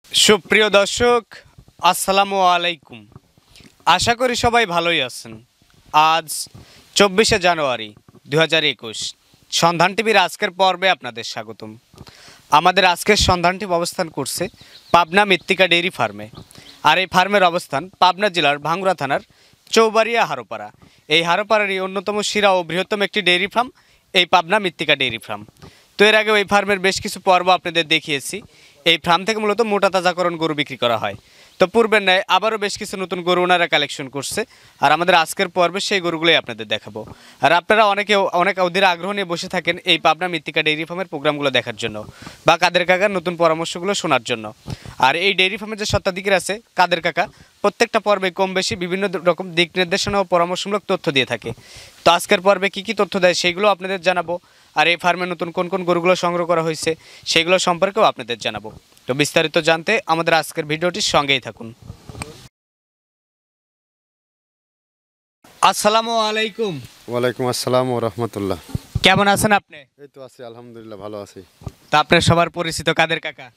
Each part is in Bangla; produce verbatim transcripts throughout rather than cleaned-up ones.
সুপ্রিয় দর্শক, আসসালামু আলাইকুম। আশা করি সবাই ভালোই আছেন। আজ চব্বিশে জানুয়ারি দু হাজার একুশ সন্ধান টিভির আজকের পর্বে আপনাদের স্বাগতম। আমাদের আজকের সন্ধান টিভি অবস্থান করছে পাবনা মৃত্তিকা ডেইরি ফার্মে। আর এই ফার্মের অবস্থান পাবনা জেলার ভাঙ্গুড়া থানার চৌবাড়িয়া হারোপাড়া। এই হারোপাড়ারই অন্যতম সেরা ও বৃহত্তম একটি ডেইরি ফার্ম এই পাবনা মৃত্তিকা ডেইরি ফার্ম। তো এর আগে এই ফার্মের বেশ কিছু পর্ব আপনাদের দেখিয়েছি। এই ফার্ম থেকে মূলত মোটা তাজাকরণ গরু বিক্রি করা হয়। তো পূর্বের ন্যায় আবারও বেশ কিছু নতুন গরু ওনারা কালেকশন করছে, আর আমাদের আজকের পর্বে সেই গরুগুলোই আপনাদের দেখাবো। আর আপনারা অনেকে অনেক অধীর আগ্রহ নিয়ে বসে থাকেন এই পাবনা মৃত্তিকা ডেইরি ফার্মের প্রোগ্রামগুলো দেখার জন্য বা কাদের কাকার নতুন পরামর্শগুলো শোনার জন্য। আর এই ডেইরি ফার্মের যে স্বত্বাধিকারী আছে কাদের কাকা প্রত্যেকটা পর্বে কম বেশি বিভিন্ন রকম দিক নির্দেশনা ও পরামর্শমূলক তথ্য দিয়ে থাকে। তো আজকের পর্বে কী কী তথ্য দেয় সেইগুলো আপনাদের জানাবো, আর এই ফার্মে নতুন কোন কোন গরুগুলো সংগ্রহ করা হয়েছে সেগুলো সম্পর্কেও আপনাদের জানাবো। তো বিস্তারিত জানতে আমাদের আজকের ভিডিওটির সঙ্গেই থাকুন। আসসালামু আলাইকুম। ওয়ালাইকুম আসসালাম ও রহমতুল্লাহ। কেমন আছেন আপনি? এই তো আছি, আলহামদুলিল্লাহ ভালো আছি। তো আপনার সবার পরিচিত কাদের কাকা।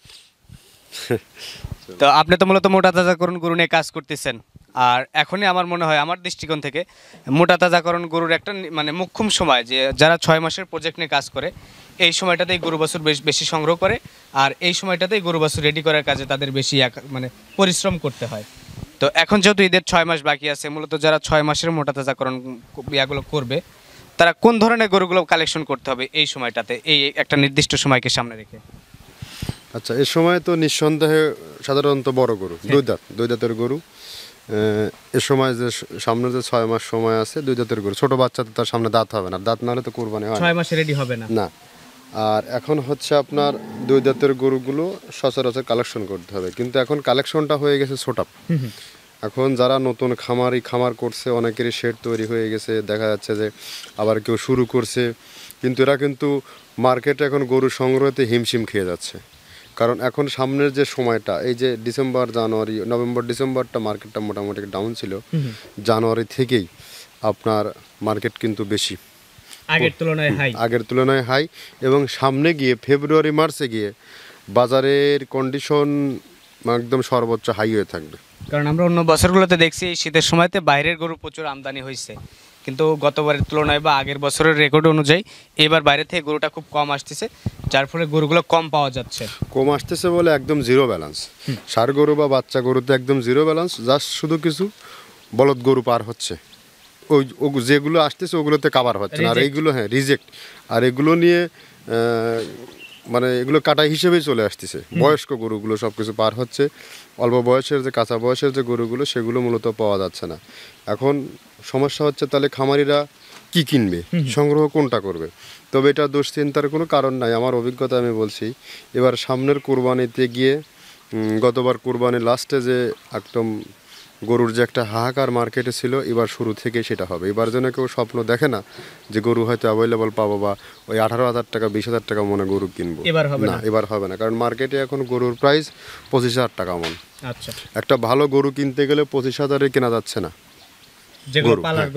তো আপনি তো মূলত মোটা তাজাকরণ গরু নিয়ে কাজ করতেছেন, আর এখনই আমার মনে হয় আমার দৃষ্টিকোণ থেকে মোটা তাজাকরণ গরুর একটা মানে মুখ্যম সময়, যে যারা ছয় মাসের প্রজেক্ট নিয়ে কাজ করে এই সময়টাতেই গরু বাছুর বেশ বেশি সংগ্রহ করে, আর এই সময়টাতেই গরু বাছুর রেডি করার কাজে তাদের বেশি মানে পরিশ্রম করতে হয়। তো এখন যেহেতু ঈদের ছয় মাস বাকি আছে, মূলত যারা ছয় মাসের মোটা তাজাকরণ ইয়াগুলো করবে তারা কোন ধরনের গরুগুলো কালেকশন করতে হবে এই সময়টাতে, এই একটা নির্দিষ্ট সময়কে সামনে রেখে? আচ্ছা, এ সময় তো নিঃসন্দেহে সাধারণত বড় গরু, দুই দাঁত দুই দাঁতের গরু। এ সময় যে সামনে যে ছয় মাস সময় আছে, দুই দাঁতের গরু। ছোট বাচ্চা তো তার সামনে দাঁত হবে না, দাঁত না হলে তো কোরবানি হয় ছয় মাসে রেডি হবে না না। আর এখন হচ্ছে আপনার দুই দাঁতের গরুগুলো সচরাচর কালেকশন করতে হবে, কিন্তু এখন কালেকশনটা হয়ে গেছে ছোট। এখন যারা নতুন খামারি খামার করছে অনেকেরই শেড তৈরি হয়ে গেছে, দেখা যাচ্ছে যে আবার কেউ শুরু করছে, কিন্তু এরা কিন্তু মার্কেটে এখন গরু সংগ্রহতে হিমশিম খেয়ে যাচ্ছে। কারণ এখন সামনের যে সময়টা, এই যে ডিসেম্বর জানুয়ারি নভেম্বর ডিসেম্বরটা মার্কেটটা মোটামুটি ডাউন ছিল, জানুয়ারি থেকেই আপনার মার্কেট কিন্তু বেশি আগের তুলনায় হাই আগের তুলনায় হাই এবং সামনে গিয়ে ফেব্রুয়ারি মার্চে গিয়ে বাজারের কন্ডিশন একদম সর্বোচ্চ হাই হয়ে থাকবে। কারণ আমরা অন্য বছরগুলোতে দেখছি এই শীতের সময়তে বাইরের গরু প্রচুর আমদানি হয়েছে, কিন্তু গতবারের তুলনায় বা আগের বছরের রেকর্ড অনুযায়ী এবার বাইরে থেকে গরুটা খুব কম আসতেছে, যার ফলে গরুগুলো কম পাওয়া যাচ্ছে। কম আসতেছে বলে একদম জিরো ব্যালেন্স। ষাঁড় গরু বা বাচ্চা গরুতে একদম জিরো ব্যালেন্স, জাস্ট শুধু কিছু বলদ গরু পার হচ্ছে, ওই যেগুলো আসতেছে ওগুলোতে কাভার হচ্ছে না, আর এইগুলো হ্যাঁ রিজেক্ট। আর এগুলো নিয়ে মানে এগুলো কাটাই হিসেবেই চলে আসতেছে। বয়স্ক গরুগুলো সব কিছু পার হচ্ছে, অল্প বয়সের যে কাঁচা বয়সের যে গরুগুলো সেগুলো মূলত পাওয়া যাচ্ছে না। এখন সমস্যা হচ্ছে তাহলে খামারিরা কি কিনবে, সংগ্রহ কোনটা করবে? তবে এটা দুশ্চিন্তার কোনো কারণ নাই। আমার অভিজ্ঞতা আমি বলছি, এবার সামনের কোরবানিতে গিয়ে গতবার কোরবানির লাস্টে যে একদম গরুর যে একটা হাহাকার মার্কেটে ছিল, এবার শুরু থেকে সেটা হবে। এবার যেন কেউ স্বপ্ন দেখে না যে গরু হয়তো অ্যাভেলেবল পাবো বা ওই আঠারো হাজার টাকা বিশ হাজার টাকা মনে গরু কিনবো, এবার হবে না, এবার হবে না। কারণ মার্কেটে এখন গরুর প্রাইস পঁচিশ হাজার টাকা মন। আচ্ছা, একটা ভালো গরু কিনতে গেলে পঁচিশ হাজারে কেনা যাচ্ছে না। পালার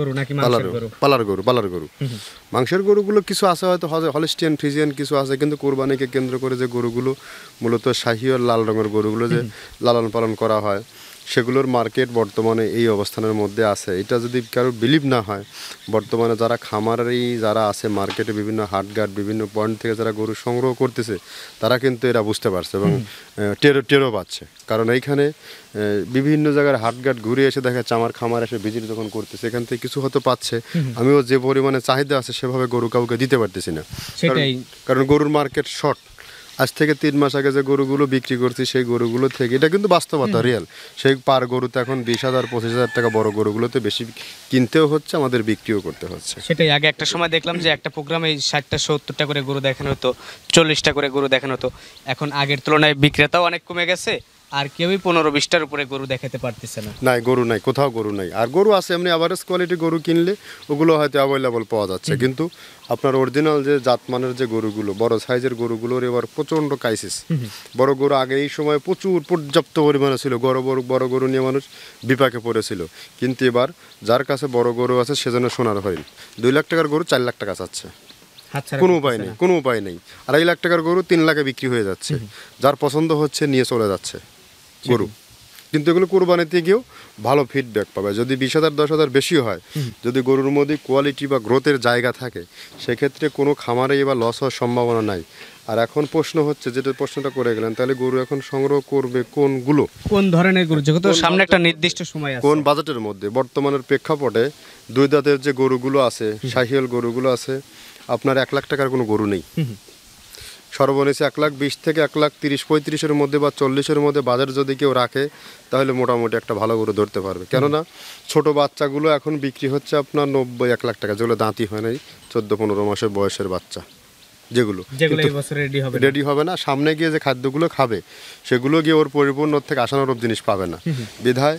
গরু পালার গরু মাংসের গরুগুলো কিছু আছে হয়তো হলিস্টিয়ান ফ্রিজিয়ান কিছু আছে, কিন্তু কোরবানিকে কেন্দ্র করে যে গরুগুলো মূলত শাহী ও লাল রঙের গরুগুলো যে লালন পালন করা হয়, সেগুলোর মার্কেট বর্তমানে এই অবস্থানের মধ্যে আছে। এটা যদি কারো বিলিভ না হয়, বর্তমানে যারা খামারি যারা আছে মার্কেটে বিভিন্ন হাটঘাট বিভিন্ন পয়েন্ট থেকে যারা গরু সংগ্রহ করতেছে, তারা কিন্তু এরা বুঝতে পারছে এবং টেরো টেরো পাচ্ছে। কারণ এইখানে বিভিন্ন জায়গার হাটঘাট ঘুরে এসে দেখা যাচ্ছে আমার খামার এসে ভিজিট যখন করতেছে, এখান থেকে কিছু হয়তো পাচ্ছে, আমিও যে পরিমাণে চাহিদা আছে সেভাবে গরু কাউকে দিতে পারতেছি না, কারণ গরুর মার্কেট শর্ট। আজ থেকে তিন মাস আগে যে গরুগুলো বিক্রি করছি সেই গরুগুলো থেকে, এটা কিন্তু বাস্তবতা রিয়েল, সেই পার গরুতে এখন বিশ হাজার পঁচিশ হাজার টাকা বড় গরুগুলোতে বেশি কিনতেও হচ্ছে, আমাদের বিক্রিও করতে হচ্ছে। সেটাই আগে একটা সময় দেখলাম যে একটা প্রোগ্রামে ষাটটা সত্তরটা করে গরু দেখানো হতো, চল্লিশটা করে গরু দেখানো হতো। এখন আগের তুলনায় বিক্রেতাও অনেক কমে গেছে, আর কেউই পনেরো বিশটার উপরে গরু দেখাতে পারতেছে না। নাই, গরু নাই, কোথাও গরু নাই। আর গরু আছে এমনি অ্যাভারেজ কোয়ালিটি গরু কিনলে ওগুলো হয়তো অ্যাভেলেবল পাওয়া যাচ্ছে, কিন্তু আপনার অরিজিনাল যে জাতমানের যে গরুগুলো বড় সাইজের গরুগুলোর এবার প্রচণ্ড ক্রাইসিস। বড় গরু আগে এই সময় প্রচুর পর্যাপ্ত পরিমাণে ছিল, বড় বড় বড় গরু নিয়ে মানুষ বিপাকে পড়েছিল, কিন্তু এবার যার কাছে বড় গরু আছে সেজন্য সোনার হরিণ। দুই লাখ টাকার গরু চার লাখ টাকা চাচ্ছে, কোনো উপায় নেই, কোনো উপায় নেই। আড়াই লাখ টাকার গরু তিন লাখে বিক্রি হয়ে যাচ্ছে, যার পছন্দ হচ্ছে নিয়ে চলে যাচ্ছে। গরু, কিন্তু এগুলো কোরবানিতে গিয়েও ভালো ফিডব্যাক পাবে। যদি বিশ হাজার দশ হাজার বেশি হয়, যদি গরুর মধ্যে কোয়ালিটি বা গ্রোথের জায়গা থাকে, সেক্ষেত্রে কোনো খামারে এবার লস হওয়ার সম্ভাবনা নাই। আর এখন প্রশ্ন হচ্ছে, যেটা প্রশ্নটা করে গেলেন, তাহলে গরু এখন সংগ্রহ করবে কোনগুলো, কোন ধরনের গরু, যেহেতু সামনে একটা নির্দিষ্ট সময় আছে, কোন বাজেটের মধ্যে? বর্তমানের প্রেক্ষাপটে দুই দাঁতের যে গরুগুলো আছে, শাহিয়াল গরুগুলো আছে, আপনার এক লাখ টাকার কোনো গরু নেই। সর্বনিম্ন এক লাখ বিশ থেকে এক লাখ তিরিশ পঁয়ত্রিশের মধ্যে বা চল্লিশের মধ্যে বাজার যদি কেউ রাখে, তাহলে মোটামুটি একটা ভালো গরু ধরতে পারবে। কেননা ছোট বাচ্চাগুলো এখন বিক্রি হচ্ছে আপনার নব্বই এক লাখ টাকা, যেগুলো দাঁতই হয় নাই, চোদ্দো পনেরো মাসের বয়সের বাচ্চা, যেগুলো রেডি হবে না, সামনে গিয়ে যে খাদ্যগুলো খাবে সেগুলো গিয়ে ওর পরিপূর্ণ থেকে আশানুরূপ জিনিস পাবে না। বিধায়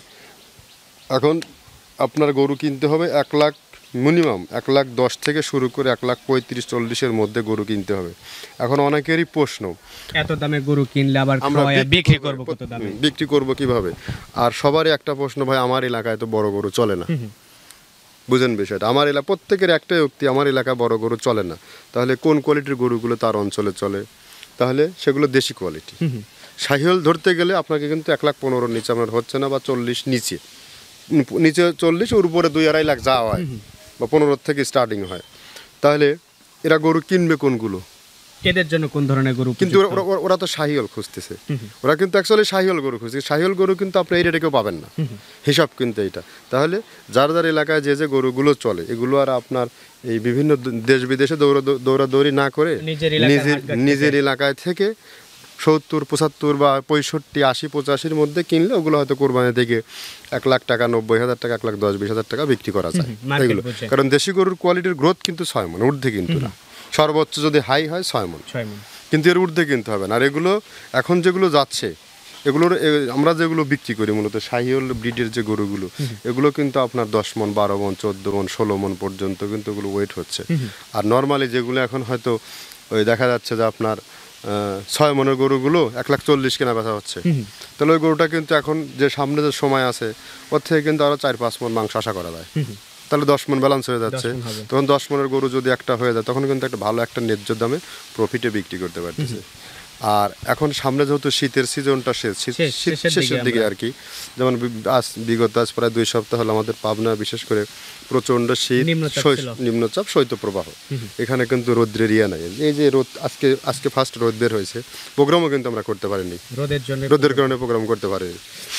এখন আপনার গরু কিনতে হবে এক লাখ মিনিমাম এক লাখ দশ থেকে শুরু করে এক লাখ পঁয়ত্রিশ চল্লিশের মধ্যে গরু কিনতে হবে। এখন অনেকেরই প্রশ্ন, এত দামে গরু কিনলে আবার বিক্রি করব কত দামে, বিক্রি করব কিভাবে? আর সবারই একটা প্রশ্ন, ভাই আমার এলাকায় তো বড় গরু চলে না। বুঝেন বিষয়টা, আমার এলাকা প্রত্যেকের একটাই উক্তি, আমার এলাকায় বড় গরু চলে না। তাহলে কোন কোয়ালিটির গরুগুলো তার অঞ্চলে চলে? তাহলে সেগুলো দেশি কোয়ালিটি। শাহিওয়াল ধরতে গেলে আপনাকে কিন্তু এক লাখ পনেরোর নিচে আপনার হচ্ছে না, বা চল্লিশ নিচে, নিচে চল্লিশ, ওর উপরে দুই আড়াই লাখ যাওয়া হয়, বা পনেরো থেকে স্টার্টিং হয়। তাহলে এরা গরু কিনবে কোনগুলো? এদের জন্য কোন ধরনের গরু? কিন্তু ওরা তো শাহিওয়াল খুঁজতেছে, ওরা কিন্তু অ্যাকচুয়ালি শাহিওয়াল গরু খুঁজতেছে। শাহিওয়াল গরু কিন্তু আপনি এই রেটে কেউ পাবেন না, হিসাব কিন্তু এইটা। তাহলে যার যার এলাকায় যে যে গরুগুলো চলে, এগুলো আর আপনার এই বিভিন্ন দেশ বিদেশে দৌড়া দৌড়াদৌড়ি না করে নিজের নিজের এলাকায় থেকে সত্তর পঁচাত্তর বা পঁয়ষট্টি আশি পঁচাশির মধ্যে কিনলে ওগুলো হয়তো কোরবানি থেকে এক লাখ টাকা নব্বই হাজার টাকা এক লাখ দশ বিশ হাজার টাকা বিক্রি করা যায় এগুলো। কারণ দেশি গরুর কোয়ালিটির গ্রোথ কিন্তু ছয় মন ঊর্ধ্বে কিন্তু না, সর্বোচ্চ যদি হাই হয় ছয় মন, কিন্তু এর ঊর্ধ্বে কিনতে হবে না। আর এগুলো এখন যেগুলো যাচ্ছে, এগুলোর আমরা যেগুলো বিক্রি করি মূলত শাহিওয়াল ব্রিডের যে গরুগুলো, এগুলো কিন্তু আপনার দশ মন বারো মন চোদ্দো মন ষোলো মন পর্যন্ত কিন্তু এগুলো ওয়েট হচ্ছে। আর নর্মালি যেগুলো এখন হয়তো ওই দেখা যাচ্ছে যে আপনার ছয় মনের গরুগুলো এক লাখ চল্লিশ কেনা বেচা হচ্ছে, তাহলে ওই গরুটা কিন্তু এখন যে সামনে যে সময় আছে, ওর থেকে কিন্তু আরো চার পাঁচ মন মাংস আশা করা যায়। তাহলে দশ মন ব্যালেন্স হয়ে যাচ্ছে। তখন দশ মনের গরু যদি একটা হয়ে যায়, তখন কিন্তু একটা ভালো একটা ন্যায্য দামে প্রফিটে বিক্রি করতে পারতেছে। আর এখন সামনে যেহেতু শীতের সিজনটা শেষ, শেষের দিকে আর কি, যেমন আজ বিগত আজ প্রায় দুই সপ্তাহ হলো আমাদের পাবনা বিশেষ করে প্রচন্ড শীত, নিম্নচাপ শৈত্যপ্রবাহ, এখানে কিন্তু রোদ্রের ইয়া নাই। এই যে রোদ আজকে আজকে ফার্স্ট রোদ বের হয়েছে, প্রোগ্রামও কিন্তু আমরা করতে পারিনি, রোদের জন্য রোদের কারণে প্রোগ্রাম করতে পারিনি।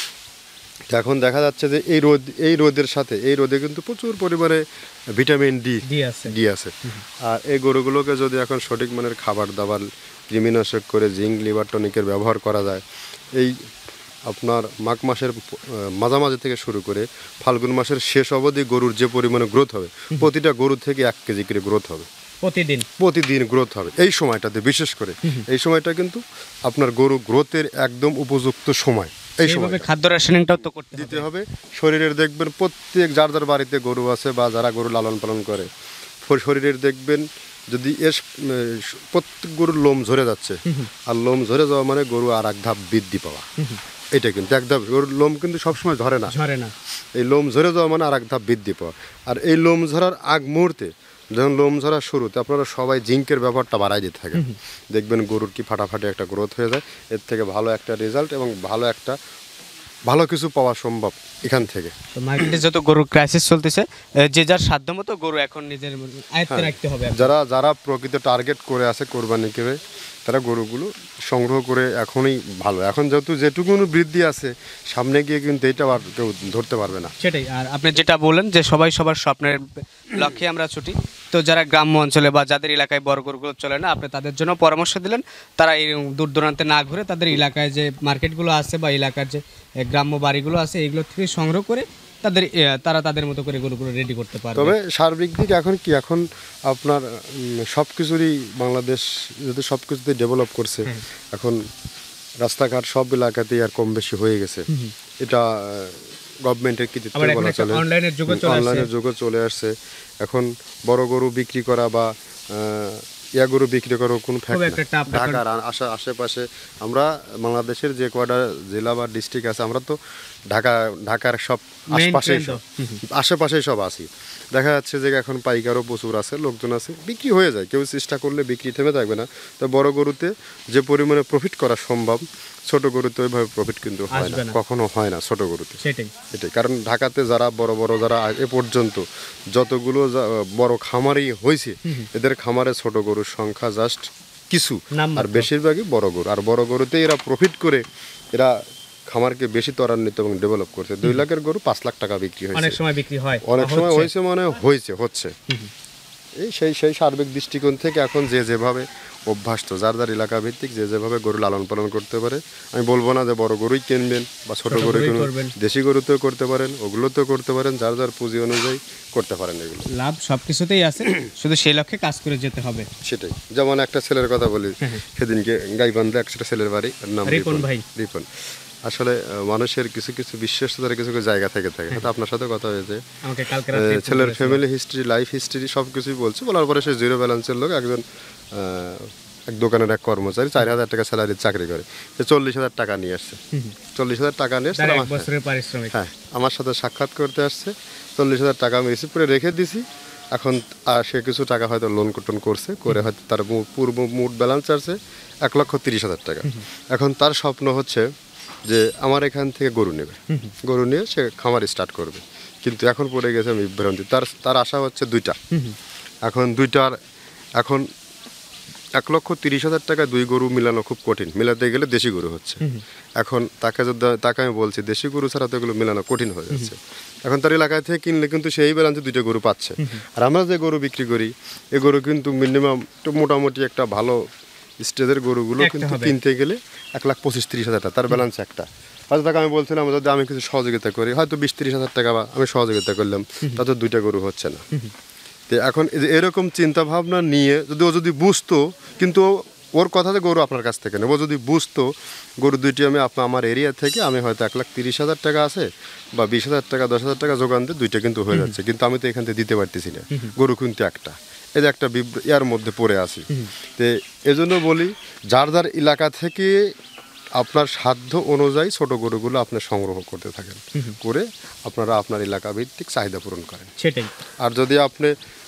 এখন দেখা যাচ্ছে যে এই রোদ এই রোদের সাথে এই রোদে কিন্তু প্রচুর পরিমাণে ভিটামিন ডি ডি আছে। আর এই গরুগুলোকে যদি এখন সঠিক মানের খাবার দাবার, কৃমিনাশক করে জিঙ্ক লিভার টনিকের ব্যবহার করা যায়, এই আপনার মাঘ মাসের মাঝামাঝি থেকে শুরু করে ফাল্গুন মাসের শেষ অবধি গরুর যে পরিমাণে গ্রোথ হবে, প্রতিটা গরু থেকে এক কেজি করে গ্রোথ হবে, প্রতিদিন প্রতিদিন গ্রোথ হবে। এই সময়টাতে বিশেষ করে এই সময়টা কিন্তু আপনার গরু গ্রোথের একদম উপযুক্ত সময়। এই সময় খাদ্য রাসায়নিকটাও তো করতে দিতে হবে। শরীরের দেখবেন প্রত্যেক যার যার বাড়িতে গরু আছে বা যারা গরু লালন পালন করে, শরীরের দেখবেন যদি এর প্রত্যেক গরুর লোম ঝরে যাচ্ছে, আর লোম ঝরে যাওয়া মানে গরু আর এক ধাপ বৃদ্ধি পাওয়া, এটা কিন্তু এক ধাপ। গরুর লোম কিন্তু সবসময় ঝরে না, ঝরে না এই লোম ঝরে যাওয়া মানে আর এক ধাপ বৃদ্ধি পাওয়া। আর এই লোম ঝরার আগ মুহূর্তে, যখন লোম ঝরার শুরুতে আপনারা সবাই জিঙ্কের ব্যাপারটা বাড়াই দিতে থাকেন, দেখবেন গরুর কি ফাটাফাটি একটা গ্রোথ হয়ে যায়, এর থেকে ভালো একটা রেজাল্ট এবং ভালো একটা ভালো কিছু পাওয়া সম্ভব এখান থেকে। তো মার্কেটে যত গরুর ক্রাইসিস চলতেছে, যে যার সাধ্যমতো গরু এখন নিজের আয়ত্তে রাখতে হবে। যারা যারা প্রকৃত টার্গেট করে আছে কোরবানিকে, তারা গরুগুলো সংগ্রহ করে এখনই ভালো। এখন যেহেতু যেটুকু বৃদ্ধি আছে, সামনে গিয়ে কিন্তু এটা আর কেউ ধরতে পারবে না। সেটাই। আর আপনি যেটা বললেন যে সবাই সবার স্বপ্নের লক্ষ্যে আমরা ছুটি, তো যারা গ্রাম্য অঞ্চলে বা যাদের এলাকায় বড় গরুগুলো চলে না, আপনি তাদের জন্য পরামর্শ দিলেন, তারা এই দূর দূরান্তে না ঘুরে তাদের এলাকায় যে মার্কেটগুলো আছে বা এলাকার যে গ্রাম্য বাড়িগুলো আছে, এগুলো থেকে সংগ্রহ করে তাদের তারা তাদের মতো করে গরুগুলো রেডি করতে পারে। তবে সার্বিক দিক এখন কি, এখন আপনার সব কিছুরই বাংলাদেশ যদি সব কিছুতে ডেভেলপ করছে, এখন রাস্তাঘাট সব এলাকাতেই আর কম বেশি হয়ে গেছে। এটা গভর্নমেন্টের কৃতিত্ব বলা চলে, অনলাইনের যুগে চলে আসছে। এখন বড় গরু বিক্রি করা বা ইয়া গরু বিক্রি করার কোনো ঢাকার আশা আশেপাশে আমরা বাংলাদেশের যে কয়টা জেলা বা ডিস্ট্রিক্ট আছে, আমরা তো ঢাকা ঢাকার সব আশপাশেই সব আশেপাশেই সব আছি। দেখা যাচ্ছে যে এখন পাইকারও প্রচুর আছে, লোকজন আছে, বিক্রি হয়ে যায়। কেউ চেষ্টা করলে বিক্রি থেমে থাকবে না। তো বড় গরুতে যে পরিমাণে প্রফিট করা সম্ভব, ছোট গরুতে ওইভাবে প্রফিট কিন্তু হয় না, কখনো হয় না ছোট গরুতে। সেটাই এটাই কারণ ঢাকাতে যারা বড় বড় যারা এ পর্যন্ত যতগুলো বড় খামারই হয়েছে, এদের খামারে ছোট গরুর সংখ্যা জাস্ট কিছু, আর বেশিরভাগই বড় গরু। আর বড় গরুতে এরা প্রফিট করে এরা খামারকে বেশি ত্বরান্বিত এবং ডেভেলপ করছে। দুই লাখের গরু পাঁচ লাখ টাকা বিক্রি হয়েছে, অনেক সময় বিক্রি হয়, অনেক সময় হয়েছে, মানে হয়েছে হচ্ছে। এই সেই সেই সার্বিক দৃষ্টিকোণ থেকে এখন যে যেভাবে অভ্যস্ত, যার যার এলাকা ভিত্তিক যে যেভাবে গরু লালন পালন করতে পারে, আমি বলবো না যে বড় গরুই কিনবেন বা ছোট গরু কিনবেন, দেশি গরুতেও করতে পারেন, ওগুলোতেও করতে পারেন, যার যার পুঁজি অনুযায়ী করতে পারেন। এগুলো লাভ সবকিছুতেই আছে, শুধু সেই লক্ষ্যে কাজ করে যেতে হবে। সেটাই। যেমন একটা ছেলের কথা বলি, সেদিনকে গাইবান্ধে একটা ছেলের বাড়ি, নাম রিপন ভাই। রিপন আসলে মানুষের কিছু কিছু বিশ্বস্ততার কিছু কিছু জায়গা থেকে থাকে। হয়তো আপনার সাথে কথা হয়েছে, ছেলের ফ্যামিলি হিস্ট্রি, লাইফ হিস্ট্রি সব কিছুই বলছে। বলার পরে সে জিরো ব্যালেন্সের লোক, একজন এক দোকানের এক কর্মচারী, চার হাজার টাকা স্যালারির চাকরি করে, সে চল্লিশ হাজার টাকা নিয়ে আসছে। চল্লিশ হাজার টাকা নিয়ে আসছে, হ্যাঁ আমার সাথে সাক্ষাৎ করতে আসছে। চল্লিশ হাজার টাকা আমি রিসিভ করে রেখে দিছি। এখন সে কিছু টাকা হয়তো লোন টোন করছে, করে হয়তো তার পূর্ব মুট ব্যালেন্স আছে এক লক্ষ তিরিশ হাজার টাকা। এখন তার স্বপ্ন হচ্ছে যে আমার এখান থেকে গরু নেবে, গরু নিয়ে সে খামার স্টার্ট করবে। কিন্তু এখন পড়ে গেছে বিভ্রান্তি। তার তার আশা হচ্ছে দুইটা। এখন দুইটার এখন এক লক্ষ তিরিশ হাজার টাকা দুই গরু মিলানো খুব কঠিন, মিলাতে গেলে দেশি গরু হচ্ছে। এখন তাকে যদি তাকে আমি বলছি দেশি গরু ছাড়া তো এগুলো মেলানো কঠিন হয়ে যাচ্ছে। এখন তার এলাকায় থেকে কিনলে কিন্তু সেই ব্যালেন্সে দুইটা গরু পাচ্ছে। আর আমরা যে গরু বিক্রি করি, এই গরু কিন্তু মিনিমাম মোটামুটি একটা ভালো স্টেজের গরুগুলো কিন্তু কিনতে গেলে এক লাখ পঁচিশ তিরিশ হাজার টাকা, তার ব্যালেন্স একটা। হয়তো তাকে আমি বলছিলাম যদি আমি কিছু সহযোগিতা করি, হয়তো বিশ তিরিশ হাজার টাকা বা আমি সহযোগিতা করলাম, তাতে দুইটা গরু হচ্ছে না। তো এখন এরকম চিন্তা ভাবনা নিয়ে যদি ও যদি বুঝতো, কিন্তু ওর কথাতে গরু আপনার কাছ থেকে নেব, যদি বুঝতো গরু দুইটি আমি আমার এরিয়া থেকে আমি হয়তো এক লাখ তিরিশ হাজার টাকা আছে বা বিশ হাজার টাকা দশ হাজার টাকা যোগান দিয়ে দুইটা কিন্তু হয়ে যাচ্ছে, কিন্তু আমি তো এখান থেকে দিতে পারতেছি না, গরু কিন্তু একটা, এই যে একটা ইয়ার মধ্যে পড়ে আছি। তো এজন্য বলি যার যার এলাকা থেকে আপনার সাধ্য অনুযায়ী ছোট গরুগুলো আপনি সংগ্রহ করতে থাকেন, করে আপনারা আপনার এলাকা ভিত্তিক চাহিদা পূরণ করেন। সেটাই। আর যদি আপনি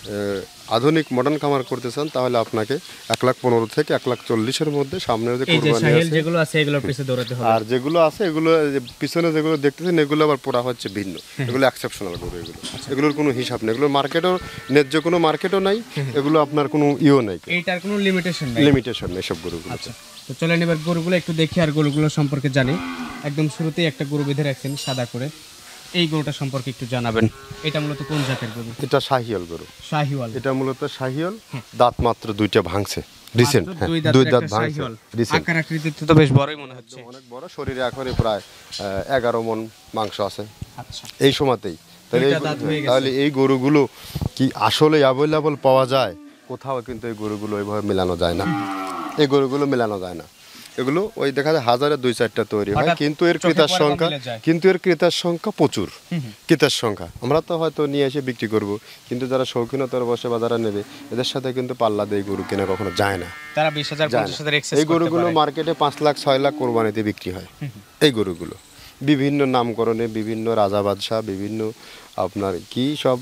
আধুনিক মডার্ন খামার করতে চান, তাহলে আপনাকে এক লাখ পনেরো থেকে এক লাখ চল্লিশের মধ্যে সামনে যে কুরবানি আছে যেগুলো আছে এগুলোর পিছনে দৌড়াতে হবে। আর যেগুলো আছে এগুলো পিছনে যেগুলো দেখতেছেন এগুলো আবার পুরা হচ্ছে ভিন্ন, এগুলো এক্সেপশনাল গরু। এগুলো এগুলোর কোনো হিসাব নেই, এগুলোর মার্কেটও ন্যায্য কোনো মার্কেটও নাই, এগুলো আপনার কোনো ইও নাই, এইটার কোনো লিমিটেশন নাই, লিমিটেশন নেই সব গরুগুলো। আচ্ছা, তো চলেন এবার গরুগুলো একটু দেখি আর গরুগুলো সম্পর্কে জানি। একদম শুরুতেই একটা গরু বেঁধে রাখছেন সাদা করে, এই গরুটা সম্পর্কে একটু জানাবেন। এটা মূলত কোন জাতের গরু? এটা শাহিওয়াল গরু। শাহিওয়াল, এটা মূলত শাহিওয়াল। দাঁত মাত্র দুইটা ভাঙছে রিসেন্ট, দুই দাঁত ভাঙছে রিসেন্ট। আকার আকৃতিতে তো বেশ বড়ই মনে হচ্ছে, অনেক বড়। শরীরে এখনই প্রায় এগারো মণ মাংস আছে। আচ্ছা, এই সময়তেই। তাহলে তাহলে এই গরুগুলো কি আসলে অ্যাভেলেবল পাওয়া যায় কোথাও? কিন্তু এই গরুগুলো ওইভাবে মেলানো যায় না, এই গরুগুলো মেলানো যায় না। এগুলো ওই দেখা যায় হাজারে দুই চারটা তৈরি হয়, কিন্তু এর ক্রেতার সংখ্যা কিন্তু এর ক্রেতার সংখ্যা প্রচুর। ক্রেতার সংখ্যা আমরা তো হয়তো নিয়ে এসে বিক্রি করব, কিন্তু যারা শৌখিনতার বসে বা যারা নেবে এদের সাথে কিন্তু পাল্লা দিয়ে গরু কেনা কখনো যায় না। তারা বিশ হাজার পঞ্চাশ হাজার এক্সেস করতে পারে। এই গরুগুলো মার্কেটে পাঁচ লাখ ছয় লাখ কোরবানিতে বিক্রি হয়। এই গরুগুলো বিভিন্ন নামকরণে, বিভিন্ন রাজা বাদশাহ, বিভিন্ন আপনার কি সব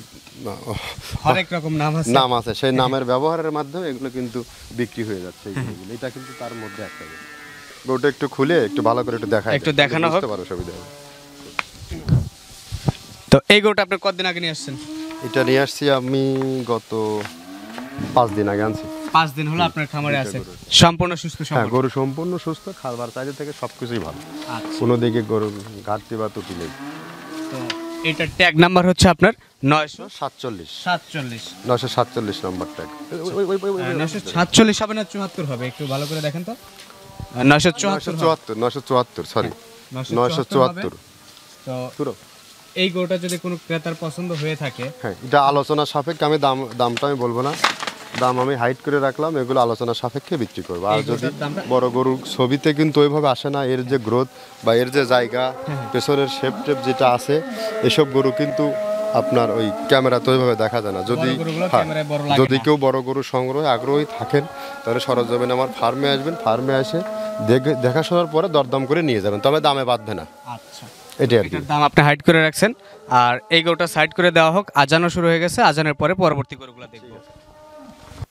অনেক রকম নাম আছে, নাম আছে সেই নামের ব্যবহারের মাধ্যমে এগুলো কিন্তু বিক্রি হয়ে যাচ্ছে। এটা কিন্তু তার মধ্যে একটা গরুটা একটু খুলে একটু ভালো করে একটু দেখায়, একটু দেখানো হোক, পারো সুবিধা হবে। তো এই গরুটা আপনি কতদিন আগে নিয়ে আসছেন? এটা নিয়ে আসছি আমি গত পাঁচ দিন আগে আনছি। পাঁচ দিন হলো আপনার খামারে আছে, সম্পূর্ণ সুস্থ? হ্যাঁ, গরু সম্পূর্ণ সুস্থ, খাবার চাইতে থেকে সবকিছুই ভালো, কোনো দিকে গরুর ঘাটতি বা ত্রুটি নেই। তো এটার ট্যাগ নাম্বার হচ্ছে আপনার নয়শো সাতচল্লিশ সাতচল্লিশ নয়শো সাতচল্লিশ নাম্বার ট্যাগ। নয়শো সাতচল্লিশ হবে না চুয়াত্তর হবে? একটু ভালো করে দেখেন তো। নয়শো চুয়াত্তর নয়শো চুয়াত্তর সরি নয়শো চুয়াত্তর। তো এই গরুটা যদি কোনো ক্রেতার পছন্দ হয়ে থাকে, হ্যাঁ এটা আলোচনা সাপেক্ষে, আমি দাম দামটা আমি বলবো না, দাম আমি হাইট করে রাখলাম, এগুলো আলোচনা সাপেক্ষে বিক্রি করবো। আর যদি বড় গরুর ছবিতে কিন্তু ওইভাবে আসে না, এর যে গ্রোথ বা এর যে জায়গা, পেছনের শেপ টেপ যেটা আছে, এসব গরু কিন্তু আপনার ওই ক্যামেরাতে ওইভাবে দেখা যায় না। যদি যদি কেউ বড় গরু সংগ্রহে আগ্রহী থাকেন, তাহলে সরজমিনে আমার ফার্মে আসবেন, ফার্মে এসে দেখে দেখাশোনার পরে দরদাম করে নিয়ে যাবেন, তবে দামে বাঁধবে না। আচ্ছা, এটাই আর কি। দাম আপনি হাইড করে রাখছেন, আর এই গরুটা সাইড করে দেওয়া হোক। আজানও শুরু হয়ে গেছে, আজানের পরে পরবর্তী গরুগুলো দেখব।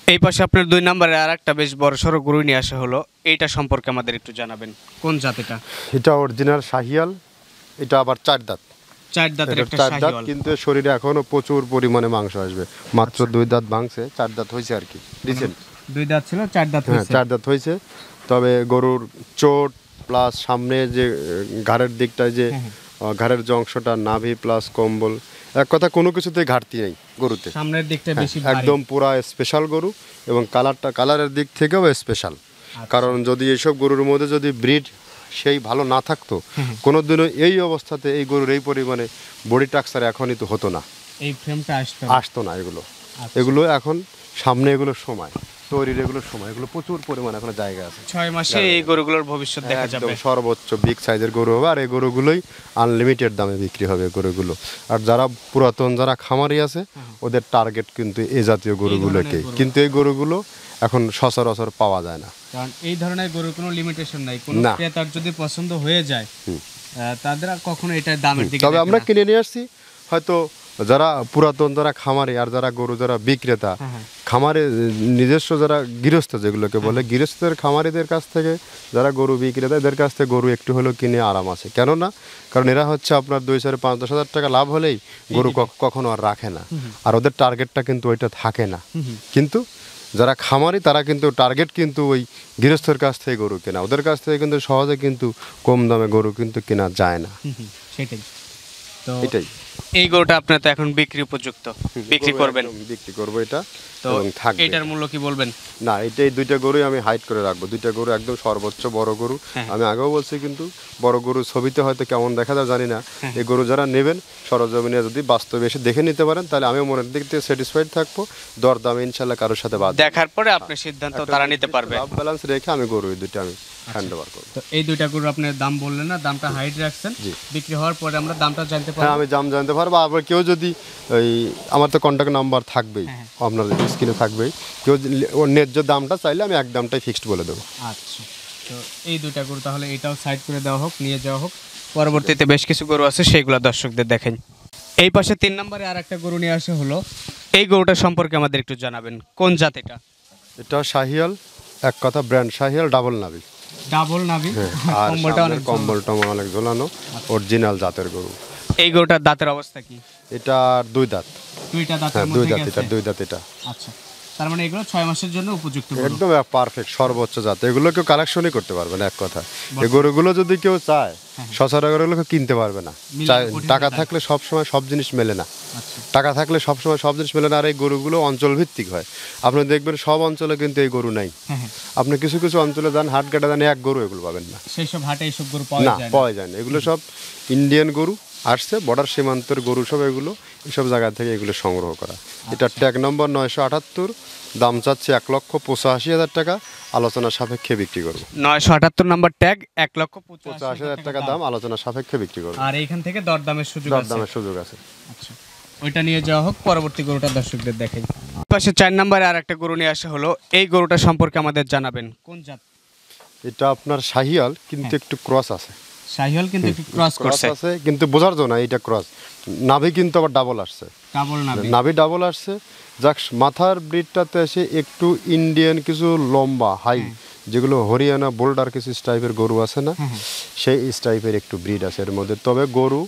এই পাশে আপনার দুই নম্বরে আর একটা বেশ বড় সড়ো গরু নিয়ে আসা হলো, এইটা সম্পর্কে আমাদের একটু জানাবেন, কোন জাতিটা? এটা অরিজিনাল শাহিয়াল, এটা আবার চার দাঁত। চার দাঁতের এটা একটা চার দাঁত, শাহিওয়াল। কিন্তু এর শরীরে এখনো প্রচুর পরিমাণে মাংস আসবে। মাত্র দুই দাঁত ভাঙছে, চার দাঁত হয়েছে আর কি রিসেন্ট। দুই দাঁত ছিল, চার দাঁত হ্যাঁ, হয়েছে। চার দাঁত হয়েছে। তবে গরুর চোট প্লাস সামনে যে আহ, ঘাড়ের দিকটায় যে হ্যাঁ, আহ, ঘাড়ের যে অংশটা, নাভি প্লাস কম্বল, এক কথা কোনো কিছুতেই ঘাটতি নেই গরুতে। সামনের দিকটা হ্যাঁ, বেশি ভারী। একদম পুরা স্পেশাল গরু, এবং কালারটা কালারের দিক থেকেও স্পেশাল। কারণ যদি এইসব গরুর মধ্যে যদি ব্রিড সেই ভালো না থাকতো, কোনোদিনও এই অবস্থাতে এই গরুর এই পরিমাণে বডি স্ট্রাকচার এখনই তো হতো না, এই ফ্রেমটা আসতো আসতো না এগুলো। এগুলো এখন সামনে এগুলোর সময় তৈরির, এগুলোর সময়, এগুলো প্রচুর পরিমাণে এখন জায়গা আছে। ছয় মাসে এই গরুগুলোর ভবিষ্যৎ দেখা যাবে। একদম সর্বোচ্চ বিগ সাইজের গরু হবে, আর এই গরুগুলোই আনলিমিটেড দামে বিক্রি হবে গরুগুলো। আর যারা পুরাতন যারা খামারি আছে, ওদের টার্গেট কিন্তু এই জাতীয় গরুগুলোকে, গরু। কিন্তু এই গরুগুলো এখন সচরাচর পাওয়া যায় না। কারণ এই ধরনের গরুর কোনো লিমিটেশন নাই, কোনো না। ক্রেতার যদি পছন্দ হয়ে যায় আহ, তাদের আর কখনো এটার দামের দিকে তবে দেখে আমরা না। কিনে নিয়ে আসছি, হয়তো যারা পুরাতন যারা খামারি আর যারা গরু যারা বিক্রেতা, হ্যাঁ, হ্যাঁ। খামারে নিজস্ব যারা গৃহস্থ যেগুলোকে বলে, গৃহস্থের খামারিদের কাছ থেকে যারা গরু বিক্রেতা, এদের কাছ থেকে গরু একটু হলেও কিনে আরাম আছে। কেননা কারণ এরা হচ্ছে আপনার দুই চার পাঁচ দশ হাজার টাকা লাভ হলেই গরু ক- কখনো আর রাখে না, আর ওদের টার্গেটটা কিন্তু ওইটা থাকে না। কিন্তু যারা খামারি তারা কিন্তু টার্গেট কিন্তু ওই গৃহস্থের কাছ থেকে গরু কেনা, ওদের কাছ থেকে কিন্তু সহজে কিন্তু কম দামে গরু কিন্তু কেনা যায় না। হুম, হুম, সেটাই তো। এটাই এই গরুটা আপনার তো এখন বিক্রি উপযুক্ত, বিক্রি গরু করবেন, একদম বিক্রি করবো এটা, তো এবং থাকবে। এটার মূল্য কি বলবেন? না, এটা এই দুইটা গরুই আমি হাইড করে রাখবো, দুইটা গরু একদম সর্বোচ্চ বড় গরু। হ্যাঁ। আমি আগেও বলছি, কিন্তু বড় গরু ছবিতে হয়তো কেমন দেখা যায় জানি না, এই গরু যারা নেবেন সরজমিনে যদি বাস্তবে এসে দেখে নিতে পারেন, তাহলে আমিও মনের দিক থেকে স্যাটিসফাইড থাকবো। দর দামে ইনশাল্লাহ কারোর সাথে বাদ দেখার পরে আপনি সিদ্ধান্ত তারা নিতে পারবে। ব্যালেন্স রেখে আমি গরু এই দুইটা আমি হ্যান্ড ওভার করবো। তো এই দুইটা গরু আপনি দাম বললেন না, দামটা হাইড রাখছেন, জি। বিক্রি হওয়ার পরে আমরা দামটা জানতে হ্যাঁ, পারবো। আমি দাম জানতে পারবো। আবার কেউ যদি ওই, আমার তো কন্ট্যাক্ট নাম্বার থাকবেই, হ্যাঁ। আপনার স্ক্রিনে থাকবেই, কেউ যদি ওর ন্যায্য দামটা চাইলে আমি এক দামটাই ফিক্সড বলে দেবো। আচ্ছা, তো এই দুইটা গরু তাহলে এটাও সাইড করে দেওয়া হোক, নিয়ে যাওয়া হোক। পরবর্তীতে বেশ কিছু গরু আছে, সেইগুলো দর্শকদের দেখেন। এই পাশে তিন নম্বরে আর একটা গরু নিয়ে আসা হলো, এই গরুটা সম্পর্কে আমাদের একটু জানাবেন, কোন জাত এটা? এটা শাহিয়াল, এক কথা ব্র্যান্ড শাহিয়াল, ডাবল নাভি। ডাবল নাভি, আর কম্বলটা অনেক সামনের কম্বল টম্বল অনেক ঝোলানো, অরিজিনাল জাতের গরু। এই গরুটার দাঁতের অবস্থা কি? এটা দুই দাঁত। দুইটা দাঁতের হ্যাঁ, দুই মধ্যে দাঁত, গেছে। এটা দুই দাঁত। এটা আচ্ছা, তার মানে এগুলো ছয় মাসের জন্য উপযুক্ত গরু। একদম পারফেক্ট সর্বোচ্চ জাত। এগুলো কেউ কালেকশনই করতে পারবে না, এক কথা। এই গরুগুলো যদি কেউ চায়, সচরাচর এগুলো কেউ কিনতে পারবে না। মিলানো চায়- কঠিন টাকা ব্যাপার। থাকলে সব সময় সব জিনিস মেলে না, আচ্ছা, টাকা থাকলে সব সময় সব জিনিস মেলে না। আর এই গরুগুলো অঞ্চল ভিত্তিক হয়। আপনি দেখবেন সব অঞ্চলে কিন্তু এই গরু নাই। হ্যাঁ হ্যাঁ, আপনি কিছু কিছু অঞ্চলে যান, হাট কাটা যান, এক গরু এগুলো পাবেন না। সেই সব হাটে এইসব গরু পাওয়া না, যায় না। পাওয়া যায় না। এগুলো সব ইন্ডিয়ান গরু আসছে, বর্ডার সীমান্তের গরু সব এগুলো, এসব জায়গা থেকে এগুলো সংগ্রহ করা। এটা ট্যাগ নম্বর নয়শো আটাত্তর, দাম চাচ্ছে এক লক্ষ পঁচাশি হাজার টাকা, আলোচনা সাপেক্ষে বিক্রি করবো। নয়শো আটাত্তর নাম্বার ট্যাগ, এক লক্ষ পঁচাশি হাজার টাকা দাম, আলোচনা সাপেক্ষে বিক্রি করবো। আর এইখান থেকে দরদামের সুযোগ দর আছে। দামের সুযোগ আছে। আচ্ছা, ওইটা নিয়ে যাওয়া হোক, পরবর্তী গরুটা দর্শকদের দেখেন। পাশে চার নম্বরে আর একটা গরু নিয়ে আসা হলো, এই গরুটা সম্পর্কে আমাদের জানাবেন, কোন জাত? এটা আপনার শাহিয়াল, কিন্তু একটু ক্রস আছে। শাহিওয়াল কিন্তু একটু ক্রস ক্রস করছে, আছে, কিন্তু বোঝার জন্য এটা ক্রস। নাভি কিন্তু আবার ডাবল আসছে, ডাবল নাভি। নাভি ডাবল আসছে। যাক, মাথার ব্রিডটাতে এসে একটু ইন্ডিয়ান কিছু লম্বা হাই, যেগুলো হরিয়ানা বোল্ডার কিছু টাইপের গরু আছে না, সেই টাইপের একটু ব্রিড আছে এর মধ্যে। তবে গরু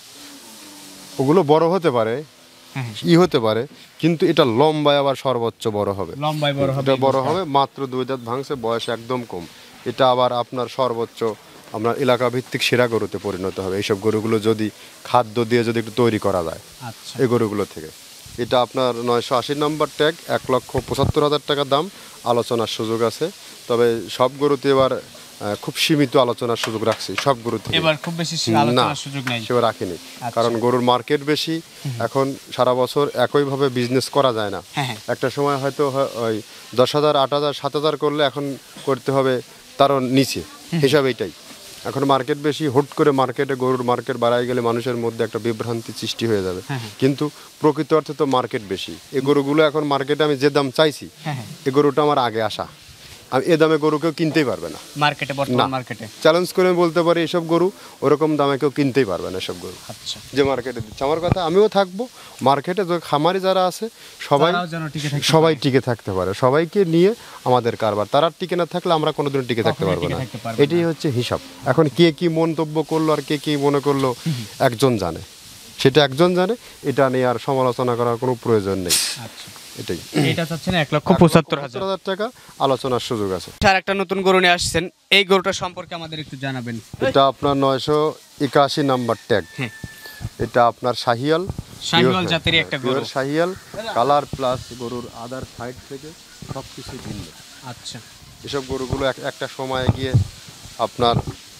ওগুলো বড় হতে পারে, হ্যাঁ, ই হতে পারে, কিন্তু এটা লম্বায় আবার সর্বোচ্চ বড় হবে। লম্বায় বড় হবে। এটা বড় হবে, মাত্র দুই দাঁত ভাঙছে, বয়স একদম কম। এটা আবার আপনার সর্বোচ্চ আপনার এলাকা ভিত্তিক সেরা গরুতে পরিণত হবে এইসব গরুগুলো, যদি খাদ্য দিয়ে যদি একটু তৈরি করা যায় আচ্ছা, এই গরুগুলো থেকে। এটা আপনার নয়শো আশি নম্বর ট্যাগ, এক লক্ষ পঁচাত্তর হাজার টাকা দাম, আলোচনার সুযোগ আছে। তবে সব গরুতে এবার আহ, খুব সীমিত আলোচনার সুযোগ রাখছি সব গরুতে। এবার খুব বেশি না, আলোচনার সুযোগ নাই। সেবার রাখিনি, কারণ গরুর মার্কেট বেশি। এখন সারা বছর একইভাবে বিজনেস করা যায় না। হ্যাঁ, হ্যাঁ। একটা সময় হয়তো হ- ওই দশ হাজার আট হাজার সাত হাজার করলে এখন করতে হবে তারও নিচে, হিসাব এইটাই। এখন মার্কেট বেশি, হুট করে মার্কেটে গরুর মার্কেট বাড়ায় গেলে মানুষের মধ্যে একটা বিভ্রান্তি সৃষ্টি হয়ে যাবে। কিন্তু প্রকৃত অর্থে তো মার্কেট বেশি। এই গরুগুলো এখন মার্কেটে আমি যে দাম চাইছি, হ্যাঁ, হ্যাঁ। এই গরুটা আমার আগে আসা, আমি এ দামে গরু কেউ কিনতেই পারবে না। মার্কেটে, বর্তমান মার্কেটে চ্যালেঞ্জ করে আমি বলতে পারি, এসব গরু ওরকম দামে কেউ কিনতেই পারবে না এসব গরু আচ্ছা, যে মার্কেটে দিচ্ছে। আমার কথা, আমিও থাকবো, মার্কেটে যে খামারি যারা আছে সবাই সবাই টিকে থাকতে পারে, সবাইকে নিয়ে আমাদের কারবার। তারা টিকে না থাকলে আমরা কোনোদিন টিকে থাকতে পারবো না, এটাই হচ্ছে হিসাব। এখন কে কি মন্তব্য করলো আর কে কি মনে করলো একজন জানে, সেটা একজন জানে, এটা নিয়ে আর সমালোচনা করার কোনো প্রয়োজন নেই। এটাই, এটা চাচ্ছেন এক লক্ষ পঁচাত্তর হাজার টাকা, আলোচনার সুযোগ আছে। আর একটা নতুন গরু নিয়ে আসছেন, এই গরুটা সম্পর্কে আমাদের একটু জানাবেন। এটা আপনার নয়শো একাশি নাম্বার ট্যাগ, এটা আপনার শাহিয়াল শাহিওয়াল জাতের একটা গরু, শাহিয়াল কালার প্লাস গরুর আদার সাইড থেকে সব কিছু ভিন্ন। আচ্ছা, এসব গরুগুলো একটা সময় গিয়ে আপনার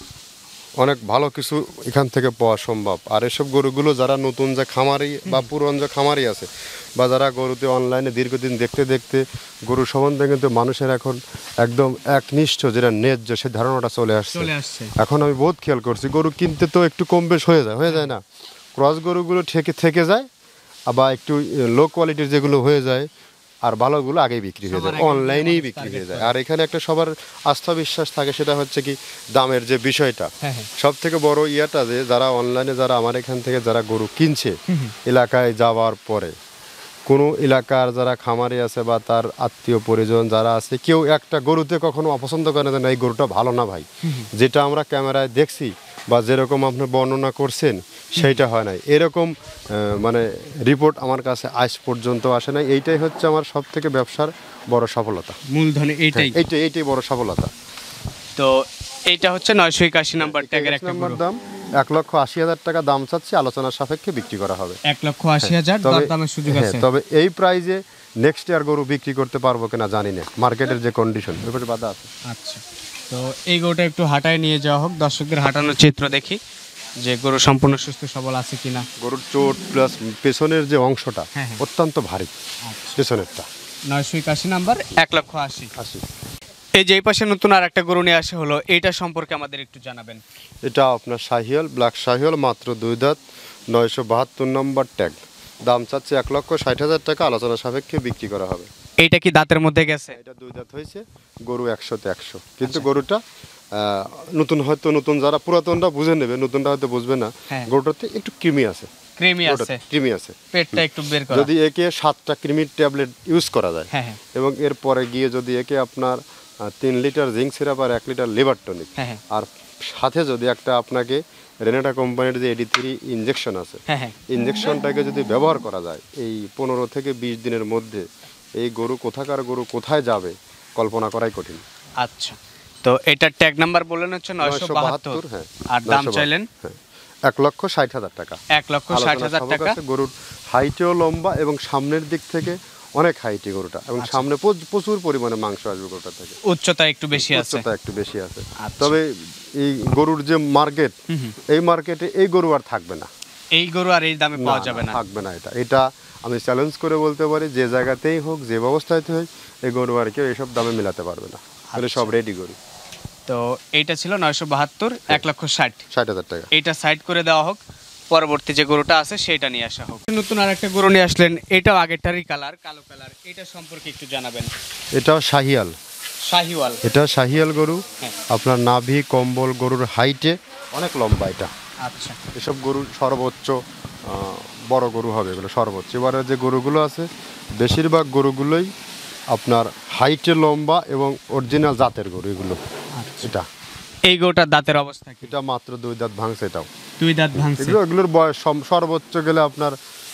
অনেক ভালো কিছু এখান থেকে পাওয়া সম্ভব। আর এসব গরুগুলো যারা নতুন যে খামারি বা পুরন যে খামারি আছে, বা যারা গরুতে অনলাইনে দীর্ঘদিন দেখতে দেখতে গরু সম্বন্ধে কিন্তু মানুষের এখন একদম একনিষ্ঠ যেটা ন্যায্য সে ধারণাটা চলে আসছে। এখন আমি বহুত খেয়াল করছি, গরু কিনতে তো একটু কম বেশ হয়ে যায় হয়ে যায় না, ক্রস গরুগুলো থেকে থেকে যায়, আবার একটু লো কোয়ালিটির যেগুলো হয়ে যায় আর ভালোগুলো আগেই বিক্রি হয়ে যায়, অনলাইনেই বিক্রি হয়ে যায়। আর এখানে একটা সবার আস্থা বিশ্বাস থাকে, সেটা হচ্ছে কি দামের যে বিষয়টা। সব থেকে বড় ইয়াটা যে যারা অনলাইনে যারা আমার এখান থেকে যারা গরু কিনছে, এলাকায় যাওয়ার পরে কোনো এলাকার যারা খামারি আছে বা তার আত্মীয় পরিজন যারা আছে, কেউ একটা গরুতে কখনো অপছন্দ করে না এই গরুটা ভালো না ভাই, যেটা আমরা ক্যামেরায় দেখছি বা যেরকম আপনি বর্ণনা করছেন সেইটা হয় নাই, এরকম মানে রিপোর্ট আমার কাছে আজ পর্যন্ত আসে নাই। এইটাই হচ্ছে আমার সব থেকে ব্যবসার বড় সফলতা, মূলধন এইটাই এইটাই এইটাই বড় সফলতা। তো এইটা হচ্ছে নয়শো একাশি নাম্বার ট্যাগের একটা গরু, দাম এক লক্ষ আশি হাজার টাকা দাম চাচ্ছি, আলোচনার সাপেক্ষে বিক্রি করা হবে। এক লক্ষ আশি হাজার দামের সুযোগ আছে। তবে এই প্রাইজে নেক্সট ইয়ার গরু বিক্রি করতে পারবো কিনা জানি না, মার্কেটের যে কন্ডিশন এবারে বাধা আছে। আচ্ছা, তো এই গরুটা একটু হাঁটায় নিয়ে যাওয়া হোক, দর্শকদের হাঁটানোর চিত্র দেখি যে গরু সম্পূর্ণ সুস্থ সবল আছে কিনা। গরুর চোট প্লাস পেছনের যে অংশটা অত্যন্ত ভারী, পেছনেরটা। নয়শো একাশি নাম্বার এক লক্ষ আশি আশি। এই যে এই পাশে নতুন আর একটা গরু নিয়ে আসা হলো, এইটা সম্পর্কে আমাদের একটু জানাবেন। এটা আপনার শাহিয়াল, ব্ল্যাক শাহিয়াল, মাত্র দুই দাঁত, নয়শো বাহাত্তর নম্বর ট্যাগ, দাম চাচ্ছে এক লক্ষ ষাট হাজার টাকা, আলোচনা সাপেক্ষে বিক্রি করা হবে। এইটা কি দাঁতের মধ্যে গেছে? এটা দুই দাঁত হয়েছে, গরু একশোতে একশো, কিন্তু গরুটা নতুন, হয়তো নতুন যারা পুরাতনরা বুঝে নেবে, নতুনটা হয়তো বুঝবে না। গরুটাতে একটু কৃমি আছে, কৃমি আছে, কৃমি আছে, পেটটা একটু বের করা। যদি একে সাতটা কৃমির ট্যাবলেট ইউজ করা যায় এবং এরপরে গিয়ে যদি একে আপনার তিন লিটার জিঙ্ক সিরাপ আর এক লিটার লিভার টনিক, আর সাথে যদি একটা আপনাকে রেনেটা কোম্পানির যে এডি থ্রি ইঞ্জেকশন আছে, ইঞ্জেকশনটাকে যদি ব্যবহার করা যায়, এই পনেরো থেকে বিশ দিনের মধ্যে এই গরু কোথাকার গরু কোথায় যাবে কল্পনা করাই কঠিন। আচ্ছা, তো এটার ট্যাগ নাম্বার বললেন হচ্ছে নয়শো বাহাত্তর, হ্যাঁ, আর দাম চাইলেন এক লক্ষ ষাট হাজার টাকা। এক লক্ষ ষাট হাজার টাকা। গরুর হাইটেও লম্বা এবং সামনের দিক থেকে অনেক হাইটি গরুটা, এবং সামনে প্রচুর পরিমাণে মাংস আসবে গরুটা থেকে। উচ্চতা একটু বেশি আছে, উচ্চতা একটু বেশি আছে। তবে এই গরুর যে মার্কেট, এই মার্কেটে এই গরু আর থাকবে না, এই গরু আর এই দামে পাওয়া যাবে না, থাকবে না। এটা এটা আমি চ্যালেঞ্জ করে বলতে পারি, যে জায়গাতেই হোক, যে ব্যবস্থায় হোক, এই গরু আর কেউ এসব দামে মিলাতে পারবে না, তাহলে সব রেডি গরু। তো এইটা ছিল নয়শো বাহাত্তর, এক লক্ষ ষাট ষাট হাজার টাকা। এইটা সাইড করে দেওয়া হোক, পরবর্তী যে গরুটা আছে সেটা নিয়ে আসা হোক। নতুন আর একটা গরু নিয়ে আসলেন, এটাও আগেরটারই কালার, কালো কালার, এটা সম্পর্কে একটু জানাবেন। এটাও শাহিয়াল, শাহিওয়াল, এটা শাহিয়াল গরু। আপনার নাভি কম্বল, গরুর হাইটে অনেক লম্বা এটা। আচ্ছা, এসব গরু সর্বোচ্চ বড় গরু হবে এগুলো সর্বোচ্চ। এবারে যে গরুগুলো আছে বেশিরভাগ গরুগুলোই আপনার হাইটে লম্বা এবং অরিজিনাল জাতের গরু এগুলো। এটা এই গরুটার দাঁতের অবস্থা কি? এটা মাত্র দুই দাঁত ভাঙছে, এটাও দুই দাঁত ভাঙছে। এগুলোর বয়স সর্বোচ্চ গেলে আপনার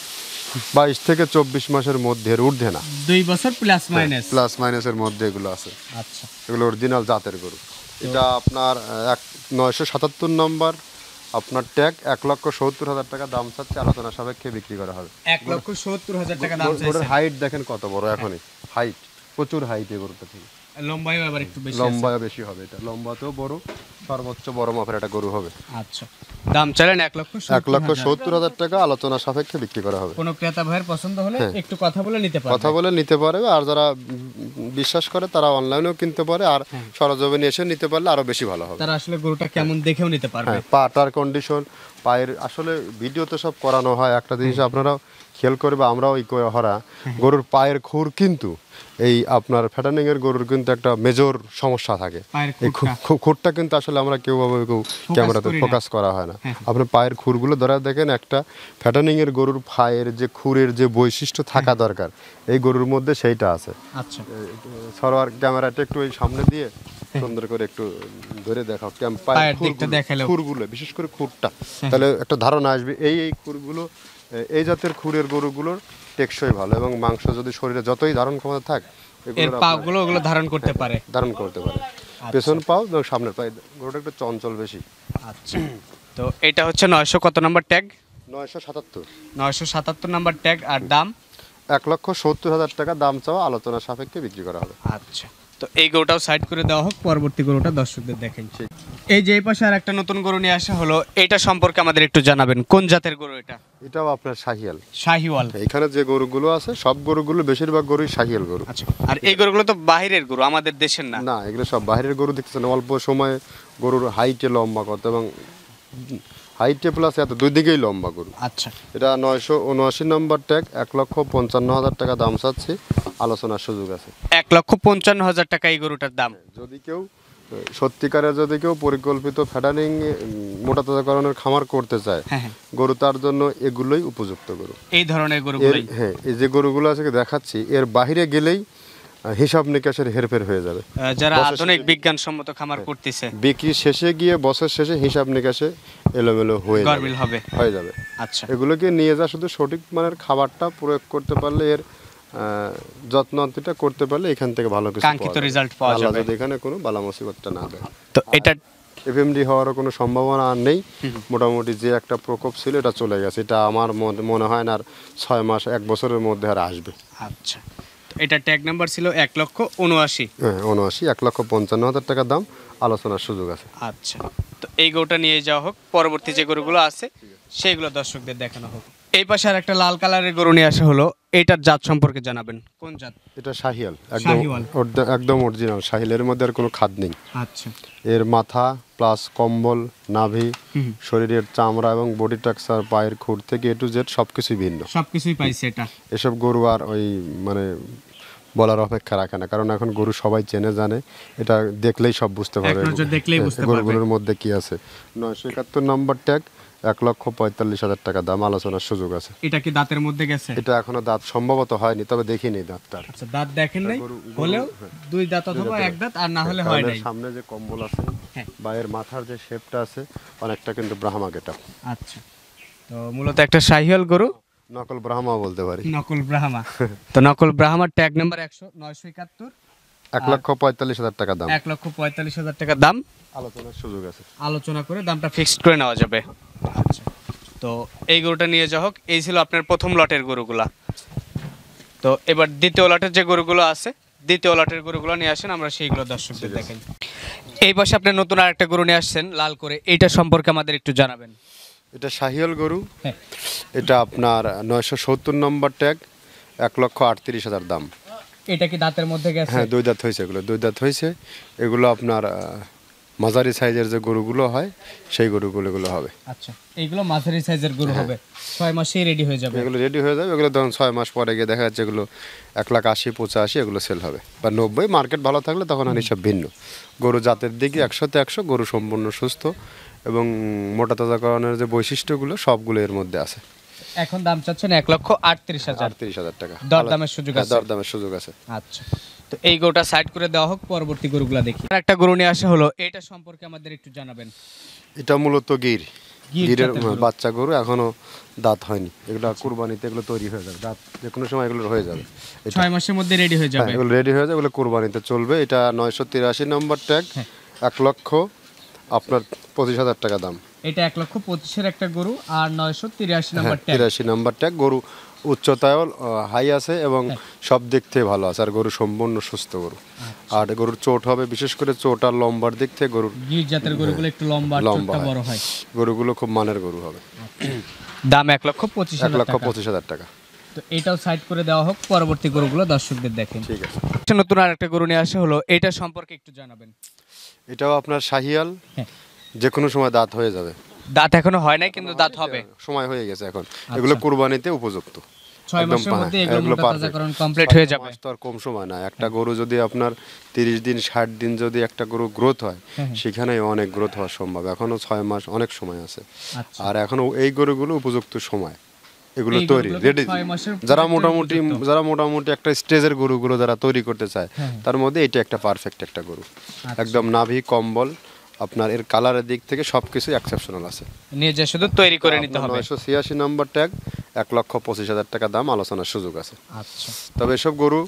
বাইশ থেকে চব্বিশ মাসের মধ্যে, ঊর্ধ্বে না, দুই বছর প্লাস মাইনাস, প্লাস মাইনাসের মধ্যে এগুলো আছে। আচ্ছা, এগুলো অরিজিনাল জাতের গরু। এটা আপনার এক নয়শো সাতাত্তর নম্বর আপনার ট্যাগ, এক লক্ষ সত্তর হাজার টাকা দাম চাচ্ছে, আলোচনা সাপেক্ষে বিক্রি করা হবে। এক লক্ষ সত্তর হাজার টাকা দাম চাইছে। গরুর হাইট দেখেন কত বড়, এখনই হাইট প্রচুর হাইট এই গরুটা থেকে। লম্বায়ও আবার একটু বেশি, লম্বায়ও বেশি হবে, এটা লম্বাতেও বড়, সর্বোচ্চ বড় মাপের একটা গরু হবে। আচ্ছা, দাম চাইলেন এক লক্ষ এক লক্ষ সত্তর হাজার টাকা, আলোচনা সাপেক্ষে বিক্রি করা হবে। কোনো ক্রেতা ভাইয়ের পছন্দ হলে একটু কথা বলে নিতে পারবে, কথা বলে নিতে পারে। আর যারা বিশ্বাস করে তারা অনলাইনেও কিনতে পারে, আর সরজমিনে এসে নিতে পারলে আরো বেশি ভালো হবে। তারা আসলে গরুটা কেমন দেখেও নিতে পারবে। পাটার কন্ডিশন, পায়ের আসলে ভিডিও তো সব করানো হয়, একটা জিনিস আপনারা খেয়াল করবে আমরাও এই করে হরা গরুর পায়ের খুর কিন্তু এই আপনার ফ্যাটানিং এর গরুর কিন্তু একটা মেজর সমস্যা থাকে। এই খুরটা কিন্তু আসলে আমরা কেউ ভাবে কেউ ক্যামেরাতে ফোকাস করা হয় না। আপনি পায়ের খুরগুলো ধরা দেখেন, একটা ফ্যাটানিং এর গরুর পায়ের যে খুরের যে বৈশিষ্ট্য থাকা দরকার এই গরুর মধ্যে সেইটা আছে। আচ্ছা, সরোয়ার ক্যামেরাটা একটু এই সামনে দিয়ে সুন্দর করে একটু ধরে দেখাও পায়ের দিকটা দেখালো, খুরগুলো বিশেষ করে খুরটা, তাহলে একটা ধারণা আসবে এই এই খুরগুলো এই জাতের খুরের গরুগুলোর টেকসই ভালো এবং মাংস যদি শরীরে যতই ধারণ ক্ষমতা থাক এর পাগুলো ওগুলো ধারণ করতে পারে, ধারণ করতে পারে। পেছন পাও এবং সামনের পায়ে গরুটা একটু চঞ্চল বেশি। আচ্ছা, তো এটা হচ্ছে নয়শো কত নাম্বার ট্যাগ? নয়শো সাতাত্তর নয়শো সাতাত্তর নাম্বার ট্যাগ। আর দাম এক লক্ষ সত্তর হাজার টাকা দাম চাওয়া, আলোচনা সাপেক্ষে বিক্রি করা হবে। আচ্ছা, তো এই গরুটাও সাইড করে দেওয়া হোক, পরবর্তী গরুটা দর্শকদের দেখেন। এই যে এই পাশে আর একটা নতুন গরু নিয়ে আসা হলো, এটা সম্পর্কে আমাদের একটু জানাবেন, কোন জাতের গরু এটা? এটাও আপনার শাহিয়াল। শাহিওয়াল। এখানে যে গরুগুলো আছে সব গরুগুলো বেশিরভাগ গরুই শাহিয়াল গরু। আচ্ছা, আর এই গরুগুলো তো বাইরের গরু, আমাদের দেশের না? না, এগুলো সব বাইরের গরু। দেখতেছেন অল্প সময়ে গরুর হাইটে লম্বা কত এবং হাইটে প্লাস এত দুই দিকেই লম্বা গরু। আচ্ছা, এটা নয়শো উনআশি নম্বর ট্যাগ, এক লক্ষ পঞ্চান্ন হাজার টাকা দাম চাচ্ছি, আলোচনার সুযোগ আছে। এক লক্ষ পঞ্চান্ন হাজার টাকা এই গরুটার দাম। যদি কেউ সত্যিকারের যদি কেউ পরিকল্পিত ফ্যাটানিং মোটা তাজাকরণের খামার করতে চায়, গরু তার জন্য এগুলোই উপযুক্ত গরু। এই ধরনের গরুগুলো, হ্যাঁ, এই যে গরুগুলো আছে দেখাচ্ছি, এর বাইরে গেলেই হিসাব নিকাশের হেরফের হয়ে যাবে। যারা আধুনিক বিজ্ঞানসম্মত খামার করতেছে, বিক্রি শেষে গিয়ে বছর শেষে হিসাব নিকাশে এলোমেলো হয়ে যাবে হয়ে যাবে আচ্ছা, এগুলোকে নিয়ে যা শুধু সঠিক মানের খাবারটা প্রয়োগ করতে পারলে, এর যত্নটা করতে পারলে এখান থেকে ভালো কিছু কাঙ্ক্ষিত রেজাল্ট পাওয়া যাবে, যদি এখানে কোনো বালা মুসিবতটা না দেয়। তো এটা এফএমডি হওয়ার কোনো সম্ভাবনা আর নেই। মোটামুটি যে একটা প্রকোপ ছিল এটা চলে গেছে। এটা আমার মনে হয় না আর ছয় মাস এক বছরের মধ্যে আর আসবে। আচ্ছা, এটা ট্যাগ নাম্বার ছিল এক লক্ষ উনআশি। হ্যাঁ, উনআশি, এক লক্ষ পঞ্চান্ন হাজার টাকা দাম, আলোচনার সুযোগ আছে। আচ্ছা, তো এই গরুটা নিয়ে যাওয়া হোক, পরবর্তী যে গরুগুলো আছে সেইগুলো দর্শকদের দেখানো হোক। এই পাশে আর একটা লাল কালারের গরু নিয়ে আসা হলো, এটার জাত সম্পর্কে জানাবেন, কোন জাত? এটা শাহিয়াল, একদম একদম অরিজিনাল শাহিয়ালের মধ্যে আর কোনো খাদ নেই। আচ্ছা, এর মাথা প্লাস কম্বল, নাভি, শরীরের চামড়া এবং বডি স্ট্রাকচার, পায়ের খুর থেকে এ টু জেড সবকিছুই ভিন্ন, সবকিছুই পাইছে এটা। এসব গরু আর ওই মানে বলার অপেক্ষা রাখে না, কারণ এখন গরু সবাই চেনে জানে, এটা দেখলেই সব বুঝতে পারবে গরুগুলোর মধ্যে কি আছে। নয়শো একাত্তর নম্বর ট্যাগ, এক লক্ষ পঁয়তাল্লিশ হাজার টাকা দাম, আলোচনার সুযোগ আছে। এটা কি দাঁতের মধ্যে গেছে? এটা এখনো দাঁত সম্ভবত হয়নি, তবে দেখিনি দাঁতটা। আচ্ছা, দাঁত দেখেন নাই, হলেও দুই দাঁত অথবা এক দাঁত, আর না হলে হয় নাই। সামনে যে কম্বল আছে বা এর মাথার যে শেপটা আছে অনেকটা কিন্তু ব্রাহ্মা গেটা। আচ্ছা, তো মূলত একটা শাহিওয়াল গরু, নকল ব্রাহ্মা বলতে পারি। নকল ব্রাহ্মা। তো নকল ব্রাহ্মার ট্যাগ নাম্বার একশো নয়শো একাত্তর, এক লক্ষ পঁয়তাল্লিশ হাজার টাকা দাম, এক লক্ষ পঁয়তাল্লিশ হাজার টাকা দাম, আলোচনার সুযোগ আছে। আলোচনা করে দামটা ফিক্সড করে নেওয়া যাবে। আচ্ছা, তো এই গরুটা নিয়ে যাওয়া হোক। এই ছিল আপনার প্রথম লটের গরুগুলা। তো এবার দ্বিতীয় লটের যে গরুগুলো আছে, দ্বিতীয় লটের গরুগুলো নিয়ে আসেন, আমরা সেইগুলো দর্শকদের দেখেন। এই পাশে আপনি নতুন আর একটা গরু নিয়ে আসছেন লাল করে, এইটা সম্পর্কে আমাদের একটু জানাবেন। এটা শাহিয়াল গরু, এটা আপনার নয়শো সত্তর নম্বর ট্যাগ, এক লক্ষ আটত্রিশ হাজার দাম। এটা কি দাঁতের মধ্যে গেছে? হ্যাঁ, দুই দাঁত হয়েছে, এগুলো দুই দাঁত হয়েছে। এগুলো আপনার মাঝারি সাইজের যে গরুগুলো হয় সেই গরুগুলো এগুলো হবে। আচ্ছা, এইগুলো মাঝারি সাইজের গরু হবে, ছয় মাসেই রেডি হয়ে যাবে। এগুলো রেডি হয়ে যাবে, এগুলো ধরুন ছয় মাস পরে গিয়ে দেখা যাচ্ছে এগুলো এক লাখ আশি পঁচাশি এগুলো সেল হবে, বা নব্বই। মার্কেট ভালো থাকলে তখন আর এসব ভিন্ন। গরু জাতের দিকে একশোতে একশো, গরু সম্পূর্ণ সুস্থ এবং মোটা তাজাকরণের যে বৈশিষ্ট্যগুলো সবগুলো এর মধ্যে আছে। এখন দাম চাচ্ছেন এক লক্ষ আটত্রিশ হাজার আটত্রিশ হাজার টাকা, দরদামের সুযোগ আছে। দরদামের সুযোগ আছে। আচ্ছা, তো এই গরুটা সাইড করে দেওয়া হোক, পরবর্তী গরুগুলা দেখি। আর একটা গরু নিয়ে আসা হলো, এটা সম্পর্কে আমাদের একটু জানাবেন। এটা মূলত গির, গিরের বাচ্চা গরু, এখনো দাঁত হয়নি। এগুলো কুরবানিতে এগুলো তৈরি হয়ে যাবে, দাঁত যে কোনো সময় এগুলো হয়ে যাবে, ছয় মাসের মধ্যে রেডি হয়ে যাবে। এগুলো রেডি হয়ে যাবে, এগুলো কুরবানিতে চলবে। এটা নয়শো তিরাশি নম্বর ট্যাগ, এক লক্ষ আপনার পঁচিশ হাজার টাকা দাম। এটা এক লক্ষ পঁচিশের একটা গরু, আর নয়শো তিরাশি নম্বর ট্যাগ, তিরাশি নম্বর ট্যাগ। গরু উচ্চতায়ও হাই আছে এবং সব দিক থেকে ভালো আছে, আর গরু সম্পূর্ণ সুস্থ গরু। আর গরুর চোট হবে, বিশেষ করে চোট আর লম্বার দিক থেকে গরুর গির জাতের গরুগুলো একটু লম্বা লম্বা বড় হয়, গরুগুলো খুব মানের গরু হবে। দাম এক লক্ষ পঁচিশ এক লক্ষ পঁচিশ হাজার টাকা। তো এটাও সাইড করে দেওয়া হোক, পরবর্তী গরুগুলো দর্শকদের দেখেন। ঠিক আছে, নতুন আর একটা গরু নিয়ে আসা হলো, এটা সম্পর্কে একটু জানাবেন। এটাও আপনার শাহিয়াল, যে কোনো সময় দাঁত হয়ে যাবে। দাঁত এখনো হয় নাই, কিন্তু দাঁত হবে, সময় হয়ে গেছে এখন। এগুলো কুরবানিতে উপযুক্ত। ছয় একদম মাসের পা- মধ্যে এগুলো এগুলো মোটা perfect। তাজাকরণ কমপ্লিট হয়ে যাবে। মাস তো আর কম সময় না, একটা গরু যদি আপনার তিরিশ দিন ষাট দিন যদি একটা গরু গ্রোথ হয়, হ্যাঁ, হ্যাঁ। সেখানে অনেক গ্রোথ হওয়া সম্ভব। এখনো ছয় মাস অনেক সময় আছে, আচ্ছা। আর এখনো এই গরুগুলো উপযুক্ত সময়, এগুলো এই তৈরি গরুগুলো রেডি। ছয় মাসের যারা প্রত্যেকটা মোটামুটি উপযুক্ত। যারা মোটামুটি একটা স্টেজের গরুগুলো যারা তৈরি করতে চায়, হ্যাঁ। তার মধ্যে এটা একটা পারফেক্ট একটা গরু। আচ্ছা। একদম নাভি কম্বল, আপনার এর কালারের দিক থেকে সবকিছু এক্সেপশনাল আছে। নিয়ে যে শুধু তৈরি করে নিতে হবে। নয়শো ছিয়াশি নম্বর ট্যাগ, এক লক্ষ পঁচিশ হাজার টাকা দাম, আলোচনার সুযোগ আছে। আচ্ছা। তবে এসব গরু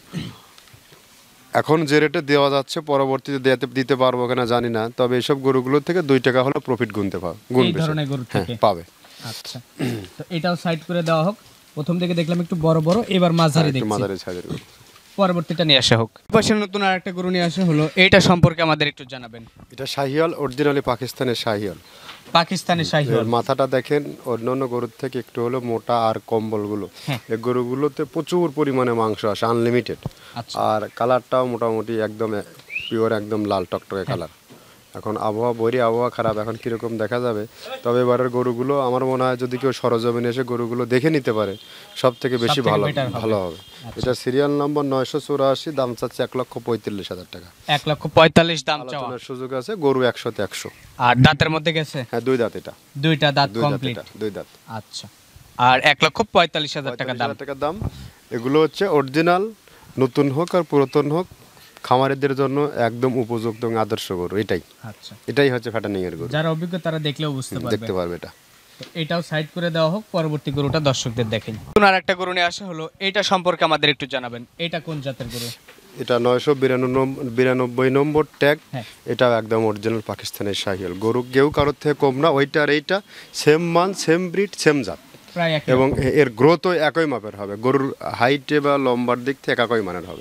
এখন যে রেটে দেওয়া যাচ্ছে, পরবর্তীতে দিতে দিতে পারবো কিনা জানি না, তবে এসব গরুগুলোর থেকে দুই টাকা হলো প্রফিট গুনতে পাবে, এই গুনবে সে। ধরনের গরু হ্যাঁ, থেকে পাবে। আচ্ছা, তো এটাও সাইড করে দেওয়া হোক। প্রথম থেকে দেখলাম একটু বড় বড়, এবার মাঝারি একটু দেখছি। মাঝারি সাইজের গরু। পরবর্তীটা নিয়ে আসা হোক। পাশে নতুন আরেকটা গরু নিয়ে আসা হলো, এইটা সম্পর্কে আমাদের একটু জানাবেন। এটা শাহিয়াল, অরিজিনালি পাকিস্তানের শাহিয়াল। পাকিস্তানি শাহিওয়াল। এর মাথাটা দেখেন অন্যান্য গরুর থেকে একটু হলো মোটা, আর কম্বলগুলো হ্যাঁ। এই গরুগুলোতে প্রচুর পরিমাণে মাংস আসে, আনলিমিটেড। আচ্ছা। আর কালারটাও মোটামুটি একদম পিওর, একদম লাল টকটকে কালার। এখন আবহাওয়া বৈরী, আবহাওয়া খারাপ, এখন কিরকম দেখা যাবে। তবে এবারের গরুগুলো আমার মনে হয় যদি কেউ সরজমিনে এসে গরুগুলো দেখে নিতে পারে, সব থেকে বেশি সবথেকে ভালো better হবে। ভালো হবে। এটা সিরিয়াল নম্বর নয়শো চুরাশি, দাম চাচ্ছে এক লক্ষ পঁয়তাল্লিশ হাজার টাকা। এক লক্ষ পঁয়তাল্লিশ দাম চাওয়া। আলোচনার সুযোগ আছে, গরু একশোতে একশো। আর দাঁতের মধ্যে গেছে হ্যাঁ, দুই দাঁত এটা, দুইটা দাঁত দুই দাঁত কমপ্লিট। এটা, দুই দাঁত। আচ্ছা। আর এক লক্ষ পঁয়তাল্লিশ হাজার টাকা পঁয়তাল্লিশ দাম। হাজার টাকা দাম। এগুলো হচ্ছে অরিজিনাল, নতুন হোক আর পুরাতন হোক, খামারিদের জন্য একদম উপযুক্ত এবং আদর্শ গরু। এটাই আচ্ছা। এটাই হচ্ছে ফ্যাটানিং এর গরু। যারা অভিজ্ঞ তারা দেখলেও বুঝতে পারবে। দেখতে পারবে এটা। তো এটাও সাইড করে দেওয়া হোক, পরবর্তী গরুটা দর্শকদের দেখেন। নতুন আরেকটা গরু নিয়ে আসা হলো, এটা সম্পর্কে আমাদের একটু জানাবেন। এটা কোন জাতের গরু? এটা নয়শো বিরানব্বই নম্বর ট্যাগ। হ্যাঁ। এটা একদম অরিজিনাল পাকিস্তানের শাহিয়াল গরু, কেউ কারোর থেকে কম না। ওইটা আর এইটা সেম মান, সেম ব্রিড, সেম জাত, প্রায় একই এবং রকম। এর গ্রোথও একই মাপের হবে। গরুর হাইটে বা লম্বার দিক থেকে একই মানের হবে।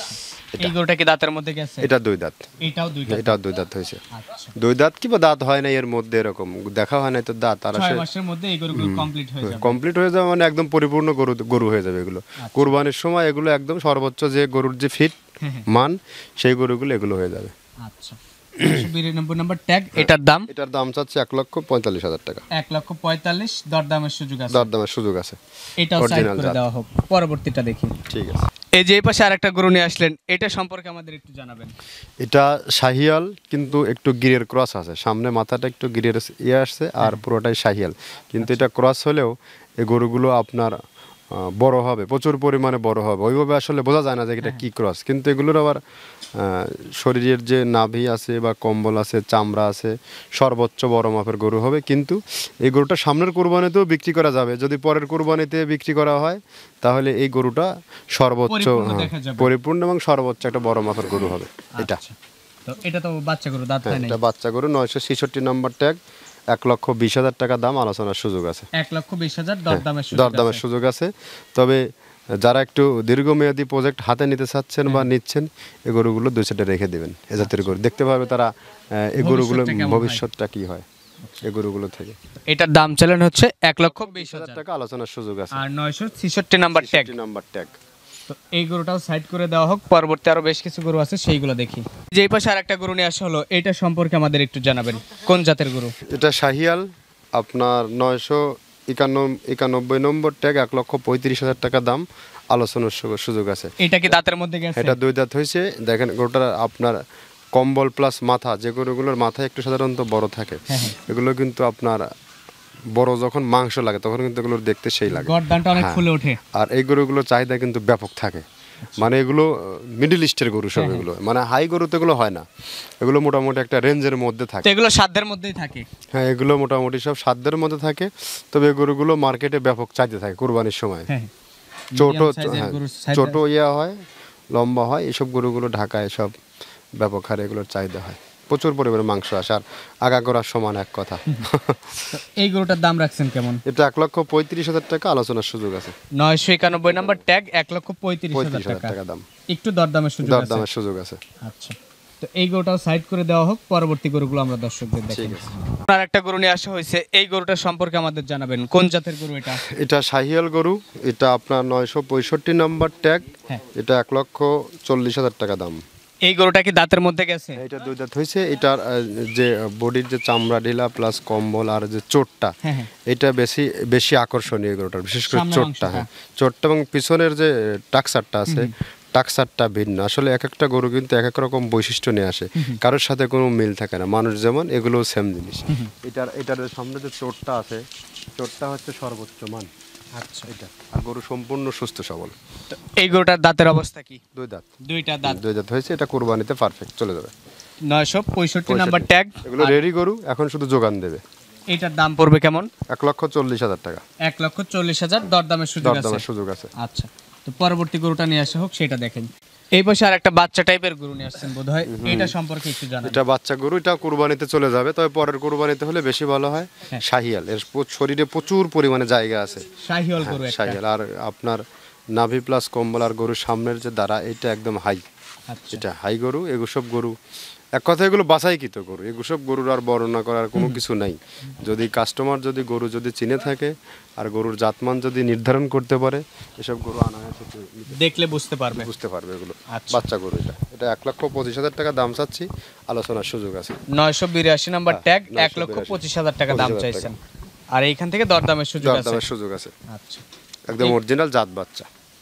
এই গরুটা কি দাঁতের মধ্যে গেছে? এটা দুই দাঁত। এটাও দুইটা। এটাও দুই দাঁত হয়েছে। আচ্ছা। দুই দাঁত কি বা দাঁত হয় না এর মধ্যে, এরকম দেখা হয় না তো দাঁত। আর ছয় মাসের মধ্যে এই গরুগুলো কমপ্লিট হয়ে যাবে। কমপ্লিট হয়ে যাবে মানে একদম পরিপূর্ণ গরু গরু হয়ে যাবে এগুলো। কুরবানির সময় এগুলো একদম সর্বোচ্চ যে গরুর যে ফিট মান, সেই গরুগুলো এগুলো হয়ে যাবে। আচ্ছা। একশো বিরানব্বই নম্বর ট্যাগ, এটার দাম? এটার দাম চাচ্ছে এক লক্ষ পঁয়তাল্লিশ হাজার টাকা। এক লক্ষ পঁয়তাল্লিশ, দরদামের সুযোগ আছে। দরদামের সুযোগ আছে। এটাও সাইড Original করে জাত। দেওয়া হোক, পরবর্তীটা দেখি। ঠিক আছে। এই যে এই পাশে আরেকটা গরু নিয়ে আসলেন, এটা সম্পর্কে আমাদের একটু জানাবেন। এটা শাহিয়াল, কিন্তু একটু গিরের ক্রস আছে, সামনে মাথাটা একটু গিরের ইয়ে আসছে, আর পুরোটাই শাহিয়াল। কিন্তু এটা ক্রস হলেও এই গরুগুলো আপনার আহ, বড় হবে, প্রচুর পরিমাণে বড় হবে। ওইভাবে আসলে বোঝা যায় না যে এটা কি ক্রস, কিন্তু এগুলোর আবার আহ, শরীরের যে নাভি আছে বা কম্বল আছে, চামড়া আছে, সর্বোচ্চ বড় মাপের গরু হবে। কিন্তু এই গরুটা সামনের কোরবানিতেও বিক্রি করা যাবে, যদি পরের কোরবানিতে বিক্রি করা হয় তাহলে এই গরুটা সর্বোচ্চ পরিপূর্ণ হ্যাঁ, দেখা যাবে। পরিপূর্ণ এবং সর্বোচ্চ একটা বড় মাপের গরু হবে এটা। আচ্ছা। তো এটা তো বাচ্চা গরু, দাঁত হ্যাঁ, হয় নাই। এটা বাচ্চা গরু, নয়শো ছেষট্টি নম্বর ট্যাগ, এক লক্ষ বিশ হাজার টাকা দাম, আলোচনার সুযোগ আছে। এক লক্ষ বিশ হাজার দরদামের সুযোগ দরদামের আছে। সুযোগ আছে। তবে যারা একটু দীর্ঘমেয়াদী প্রজেক্ট হাতে নিতে চাচ্ছেন বা নিচ্ছেন, এই গরুগুলো দুই সাইডে রেখে দেবেন। এ জাতের গরু দেখতে পারবে তারা আহ, এই গরুগুলো ভবিষ্যৎটা কেমন হয়? ভবিষ্যৎটা কি হয় এই গরুগুলো থেকে। এটার দাম চালান হচ্ছে এক লক্ষ বিশ হাজার হাজার টাকা আলোচনার সুযোগ আছে। আর নয়শো ছেষট্টি নাম্বার ট্যাগ। Number tag. তো এই গরুটাও সাইড করে দেওয়া হোক, পরবর্তী আরো বেশ কিছু গরু আছে সেইগুলো দেখি। যে এই পাশে আরেকটা গরু নিয়ে আসা হলো, এটা সম্পর্কে আমাদের একটু জানাবেন। কোন জাতের গরু? এটা শাহিয়াল, আপনার নয়শো একান্ন- একানব্বই নম্বর ট্যাগ, এক লক্ষ পঁয়ত্রিশ হাজার টাকা দাম, আলোচনার সু- সুযোগ আছে। এটা কি দাঁতের মধ্যে গেছে? এটা দুই দাঁত হয়েছে। দেখেন গরুটার আপনার কম্বল প্লাস মাথা, যে গরুগুলোর মাথা একটু সাধারণত বড় থাকে, হ্যাঁ, হ্যাঁ। এগুলো কিন্তু আপনার বড় যখন মাংস লাগে তখন কিন্তু এগুলোর দেখতে সেই লাগে। গর্দানটা অনেক হ্যাঁ। ফুলে ওঠে। আর এই গরুগুলোর চাহিদা কিন্তু ব্যাপক থাকে। মানে এগুলো মিডল ইস্টের গরু সব, এগুলো মানে হাই গরু তো এগুলো হয় না, এগুলো মোটামুটি একটা রেঞ্জের মধ্যে তো থাকে। এগুলো সাধ্যের মধ্যেই থাকে। হ্যাঁ, এগুলো মোটামুটি সব সাধ্যের মধ্যে থাকে। তবে এই গরুগুলো মার্কেটে ব্যাপক চাহিদা থাকে কুরবানির সময়। হ্যাঁ। ছোট Medium size এর হ্যাঁ, গরুর চাহিদা- ছোট ইয়া হয়, লম্বা হয়, এসব গরুগুলো ঢাকায় সব ব্যাপক হারে এগুলোর চাহিদা হয়। প্রচুর পরিমাণে মাংস আসে, আর আগাগোড়ার সমান এক কথা। তো এই গরুটার দাম রাখছেন কেমন? এটা এক লক্ষ পঁয়ত্রিশ হাজার টাকা, আলোচনার সুযোগ আছে। নয়শো একানব্বই নাম্বার ট্যাগ, এক লক্ষ পঁয়ত্রিশ হাজার পঁয়ত্রিশ হাজার টাকা। টাকা দাম, একটু দরদামের সুযোগ আছে। দরদামের সুযোগ আছে। আচ্ছা। তো এই গরুটাও সাইড করে দেওয়া হোক, পরবর্তী গরুগুলো আমরা দর্শকদের দেখি। ঠিক আছে। আর একটা গরু নিয়ে আসা হয়েছে, এই গরুটার সম্পর্কে আমাদের জানাবেন। কোন জাতের গরু এটা? এটা শাহিয়াল গরু, এটা আপনার নয়শো পঁয়ষট্টি নম্বর ট্যাগ, হ্যাঁ। এটা এক লক্ষ চল্লিশ হাজার টাকা দাম। এই গরুটা কি দাঁতের মধ্যে গেছে? এটা দুই দাঁত হয়েছে। এটার আহ, যে বডির যে চামড়া ঢিলা প্লাস কম্বল আর যে চোটটা, হ্যাঁ, হ্যাঁ। এটা বেশি বেশি আকর্ষণীয় গরুটার, বিশেষ করে সামনের চোটটা। অংশটা। হ্যাঁ, চোটটা এবং পিছনের যে টাকসারটা আছে, টাকসারটা ভিন্ন। আসলে এক একটা গরু কিন্তু এক এক রকম বৈশিষ্ট্য নিয়ে আসে, কারোর সাথে কোনো মিল থাকে না। মানুষ যেমন, এগুলোও সেম জিনিস। এটার এটার সামনে যে চোটটা আছে, চোটটা হচ্ছে সর্বোচ্চ মান। আচ্ছা, এটা আর গরু সম্পূর্ণ সুস্থ সবল। তো এই গরুটার দাঁতের অবস্থা কি? দুই দাঁত। দুইটা দাঁত। দুই দাঁত হয়েছে। এটা কোরবানিতে পারফেক্ট চলে যাবে। নয়শো পঁয়ষট্টি নাম্বার ট্যাগ। এগুলো রেডি গরু, এখন শুধু যোগান দেবে। এটার দাম পড়বে কেমন? এক লক্ষ চল্লিশ হাজার টাকা। এক লক্ষ চল্লিশ হাজার দরদামের সুযোগ আছে। দরদামের সুযোগ আছে। আচ্ছা, তো পরবর্তী গরুটা নিয়ে আসা হোক, সেটা দেখেন। এই পাশে আর একটা বাচ্চা টাইপের গরু নিয়ে আসছেন বোধহয়, এটা সম্পর্কে একটু জানান। এটা বাচ্চা গরু, এটা কুরবানিতে চলে যাবে, তবে পরের কুরবানিতে হলে বেশি ভালো হয়। হ্যাঁ। শাহিয়াল, এর প- শরীরে প্রচুর পরিমাণে জায়গা আছে। শাহিওয়াল গরু হ্যাঁ, একটা। শাহিয়াল। আর আপনার নাভি প্লাস কম্বল আর গরুর সামনের যে দ্বারা, এটা একদম হাই। আচ্ছা, এটা হাই গরু। এগুসব গরু এক কথা এগুলো বাছাইকৃত গরু। এগুসব গরুর আর বর্ণনা করার কোনো কিছু নাই। যদি কাস্টমার যদি গরু যদি চিনে থাকে আর গরুর জাতমান যদি নির্ধারণ করতে পারে, এসব গরু আনায়াসে দেখলে বুঝতে পারবে। বুঝতে পারবে এগুলো। আচ্ছা। বাচ্চা গরু এটা। এটা এক লক্ষ পঁচিশ হাজার টাকা দাম চাচ্ছি, আলোচনার সুযোগ আছে। নয়শো বিরাশি নাম্বার ট্যাগ, হ্যাঁ, এক লক্ষ নয়শো বিরাশি। পঁচিশ হাজার টাকা দাম পঁচিশ হাজার চাইছেন। আর এইখান থেকে দরদামের সুযোগ আছে। দরদামের সুযোগ আছে। আচ্ছা, একদম অরিজিনাল জাত বাচ্চা।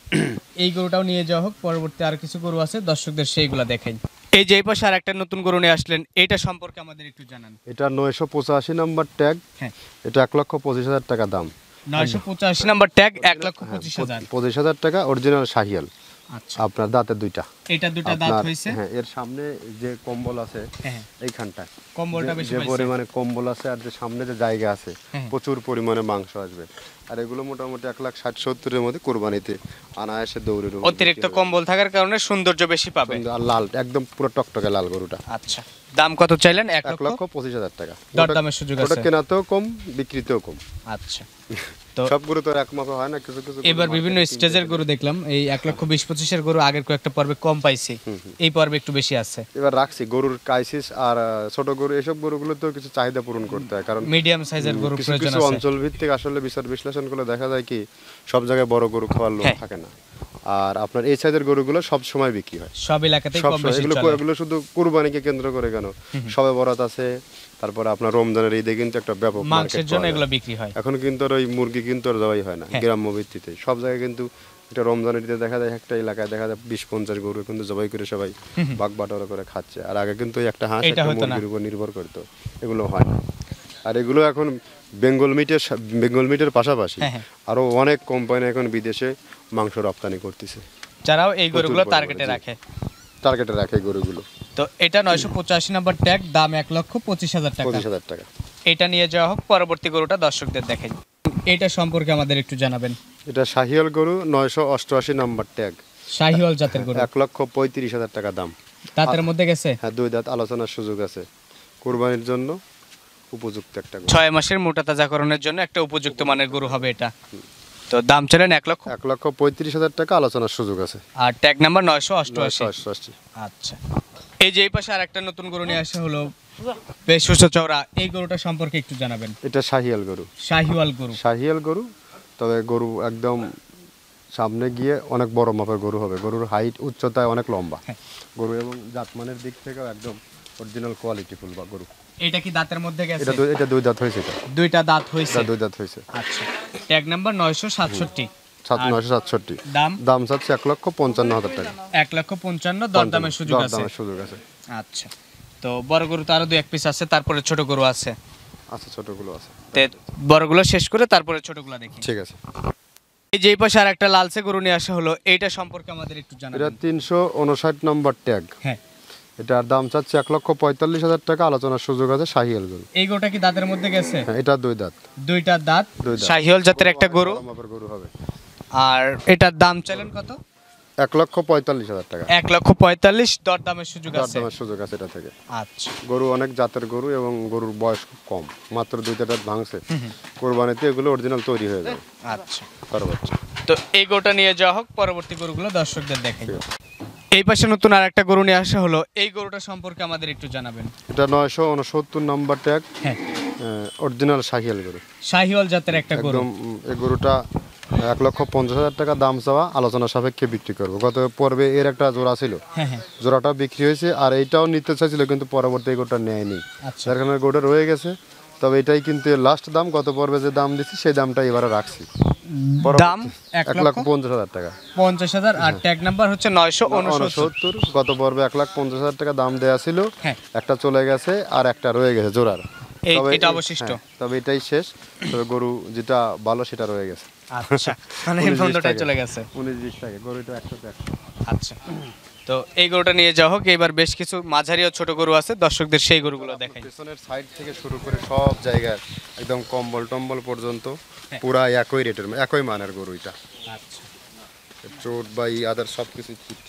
এই গরুটাও নিয়ে যাওয়া হোক। পরবর্তী আর কিছু গরু আছে, দর্শকদের সেইগুলা দেখাই। এই যে এই পাশে আর একটা নতুন গরু নিয়ে আসলেন, এইটা সম্পর্কে আমাদের একটু জানান। এটা নয়শো পঁচাশি নাম্বার ট্যাগ। হ্যাঁ, এটা এক লক্ষ পঁচিশ হাজার টাকা দাম। নয়শো পঁচাশি নাম্বার ট্যাগ, এক লক্ষ পঁচিশ হাজার। পঁচিশ হাজার টাকা অরিজিনাল শাহিয়াল। আচ্ছা, আপনার দাঁতের দুইটা। এটা দুটা দাঁত আপনার হয়েছে। হ্যাঁ, এর সামনে যে কম্বল আছে হ্যাঁ, এইখানটা, কম্বলটা যে- বেশি যে পাইছে। পরিমাণে কম্বল আছে আর যে সামনে যে জায়গা আছে, হ্যাঁ। প্রচুর পরিমাণে মাংস আসবে। আর এগুলো মোটামুটি এক লাখ ষাট সত্তরের মধ্যে কোরবানিতে আনায়াসে দৌড়ে দৌড়ে অতিরিক্ত বিক্রি হবে। কম্বল থাকার কারণে সৌন্দর্য বেশি পাবে। সুন্দর। আর লাল, একদম পুরো টকটকে লাল গরুটা। আচ্ছা, দাম কত চাইলেন? এক এক লক্ষ লক্ষ পঁচিশ হাজার টাকা। দরদামের সুযোগ ওটা আছে। কেনাতেও কম, বিক্রিতেও কম। আচ্ছা, তো সব গরু তো আর এক মাপে হয় না, কিছু কিছু গরু এবার বিভিন্ন market এ স্টেজের গরু দেখলাম। এই এক লক্ষ বিশ পঁচিশের গরু আগের কয়েকটা পর্বে কম পাইছি, এই পর্বে একটু বেশি আছে। এবার রাখছি গরুর ক্রাইসিস আর আহ, ছোট গরু, এসব গরুগুলো তো কিছু চাহিদা পূরণ করতে হয়, কারণ মিডিয়াম সাইজের গরু কিছু প্রয়োজন কিছু আছে। অঞ্চল ভিত্তিক আসলে বিচার বিশ্লেষণ করলে দেখা যায় কি সব জায়গায় বড় গরু খাওয়ার লোক হ্যাঁ। থাকে না। আর আপনার এই সাইজের গরুগুলো সব সময় বিক্রি হয়, সব এলাকাতেই সব কম সময়। বেশি এগুলো চলে। এগুলো শুধু কুরবানিকে কেন্দ্র করে কেন, সবে বরাত আছে, তারপরে আপনার রমজানের ঈদে কিন্তু একটা ব্যাপক মাংসের মার্কেট জন্য পাওয়া এগুলো যায়। বিক্রি হয়। এখন কিন্তু আর ওই মুরগি কিন্তু আর জবাই হয় না হ্যাঁ। গ্রাম্য ভিত্তিতে, সব জায়গায় কিন্তু এটা রমজানের ঈদে দেখা যায় একটা এলাকায় দেখা যায় বিশ পঞ্চাশ গরু কিন্তু জবাই করে সবাই বাগ বাটোয়ারা করে খাচ্ছে। আর আগে কিন্তু ওই একটা হাঁস এটা একটা হতো না। মুরগির উপর নির্ভর করতো, এগুলো হয় না। আর এগুলো এখন বেঙ্গল মিটের সা- বেঙ্গল মিটের পাশাপাশি হ্যাঁ, হ্যাঁ। আরো অনেক কোম্পানি এখন বিদেশে মাংস রপ্তানি করতেছে, যারাও এই গরুগুলো পরিমাণে, টার্গেটে জি। রাখে। টার্গেটে রাখে গরুগুলো। তো এটা নয়শো পঁচাশি নাম্বার ট্যাগ, দাম এক লক্ষ পঁচিশ হাজার টাকা। পঁচিশ হাজার টাকা। এটা নিয়ে যাওয়া হোক। পরবর্তী গরুটা দর্শকদের দেখাই। এটা সম্পর্কে আমাদের একটু জানাবেন। এটা শাহিয়াল গরু, নয়শো অষ্টআশি নাম্বার ট্যাগ, শাহিওয়াল জাতের গরু, এক লক্ষ পঁয়ত্রিশ হাজার টাকা দাম। দাঁতের মধ্যে গেছে। হ্যাঁ, দুই দাঁত, আলোচনার সুযোগ আছে। কোরবানির জন্য উপযুক্ত একটা গরু। ছয় মাসের মোটা তাজাকরণের জন্য একটা উপযুক্ত মানের গরু হবে এটা। তো দাম চলেন এক লক্ষ, এক লক্ষ পঁয়ত্রিশ হাজার টাকা, আলোচনার সুযোগ আছে। আর ট্যাগ নাম্বার নয়শো অষ্টআশি। নয়শো অষ্টআশি। আচ্ছা, এই যে এই পাশে আর একটা নতুন গরু নিয়ে আসা হলো, বেশ সুস্থ চওড়া। এই গরুটা সম্পর্কে একটু জানাবেন। এটা শাহিয়াল গরু। শাহিওয়াল গরু। শাহিয়াল গরু, তবে গরু একদম সামনে গিয়ে অনেক বড় মাপের গরু হবে। গরুর হাইট উচ্চতায় অনেক লম্বা হ্যাঁ। গরু, এবং জাতমানের দিক থেকেও একদম অরিজিনাল কোয়ালিটিফুল বা গরু। এটা কি দাঁতের মধ্যে গেছে? এটা দুই- এটা দুই দাঁত হয়েছে। এটা দুইটা দাঁত হয়েছে। এটা দুই দাঁত হয়েছে। আচ্ছা, ট্যাগ নাম্বার নয়শো সাতষট্টি। সাত আর নয়শো সাতষট্টি। দাম দাম চাচ্ছে এক লক্ষ পঞ্চান্ন হাজার টাকা। এক লক্ষ পঞ্চান্ন, দরদামের সুযোগ আছে। দরদামের সুযোগ আছে। আচ্ছা, তো বড় গরু তো আরো দুই এক পিস আছে, তারপরে ছোট গরু আছে। আচ্ছা, ছোটগুলো আছে। তে বড়গুলো শেষ করে তারপরে ছোটগুলো দেখি। ঠিক আছে। এই যে এই পাশে আর একটা লালচে গরু নিয়ে আসা হলো, এইটা সম্পর্কে আমাদের একটু এটা জানাবেন। তিনশো উনষাট নম্বর ট্যাগ। হ্যাঁ, এটার দাম চাচ্ছে এক লক্ষ পঁয়তাল্লিশ হাজার টাকা, আলোচনার সুযোগ আছে। শাহিয়াল গরু। এই গরুটা কি দাঁতের মধ্যে গেছে? হ্যাঁ, এটা দুই দাঁত। দুইটা দাঁত, দুই দাঁত। শাহিওয়াল জাতের একটা গরু। বড় মাপের গরু হবে। আর এটার দাম চাইলেন কত? এক লক্ষ পঁয়তাল্লিশ হাজার টাকা। এক লক্ষ পঁয়তাল্লিশ, দরদামের সুযোগ আছে। দরদামের সুযোগ আছে এটা থেকে। আচ্ছা, গরু অনেক জাতের গরু এবং গরুর বয়স খুব কম, মাত্র দুইটা দাঁত ভাঙছে। কোরবানিতে এগুলো অরিজিনাল তৈরি হয়ে যাবে আচ্ছা। সর্বোচ্চ। তো এই গরুটা নিয়ে যাওয়া হোক, পরবর্তী গরুগুলো দর্শকদের দেখাই। এই পাশে নতুন আর একটা গরু নিয়ে আসা হলো, এই গরুটা সম্পর্কে আমাদের একটু জানাবেন। এটা নয়শো উনসত্তর নাম্বার ট্যাগ, হ্যাঁ, অরিজিনাল শাহিয়াল গরু। শাহিওয়াল জাতের একটা গরু। একদম উম, এই গরুটা এক লক্ষ পঞ্চাশ হাজার টাকা দাম চাওয়া, আলোচনা সাপেক্ষে বিক্রি করবো। গত পর্বে এর একটা জোড়া ছিল, হ্যাঁ হ্যাঁ জোড়াটা বিক্রি হয়েছে, আর এইটাও নিতে চাইছিল কিন্তু পরবর্তী এই গোটা নেয়নি, আচ্ছা যার কারণে গোটা রয়ে গেছে। তবে এটাই কিন্তু লাস্ট দাম, গত পর্বে যে দাম দিচ্ছি সেই দামটা এবারে রাখছি, দাম এক লক্ষ পঞ্চাশ হাজার টাকা পঞ্চাশ হাজার আর ট্যাগ নাম্বার হচ্ছে নয়শো উনসত্তর। সত্তর। গত পর্বে এক লাখ পঞ্চাশ হাজার টাকা দাম দেওয়া ছিল, হ্যাঁ একটা চলে গেছে আর একটা রয়ে গেছে জোড়ার। এই তবে এটা এই- অবশিষ্ট। হ্যাঁ, তবে এটাই শেষ। তবে গরু যেটা ভালো সেটা রয়ে গেছে। আচ্ছা মানে উনিশ বিশ বন্ধটাই টাকা। চলে গেছে। উনিশ বিশ টাকা গরুটা একশো একশো। আচ্ছা তো এই গরুটা নিয়ে যাওয়া হোক। এবার বেশ কিছু মাঝারি ও ছোট গরু আছে, দর্শকদের সেই গরুগুলো দেখাই। পেছনের সাইড থেকে শুরু করে সব জায়গায় একদম কম্বল টম্বল পর্যন্ত পুরা একই রেটের, একই মানের গরু এটা। আচ্ছা চোট বা ই আদার সব কিছু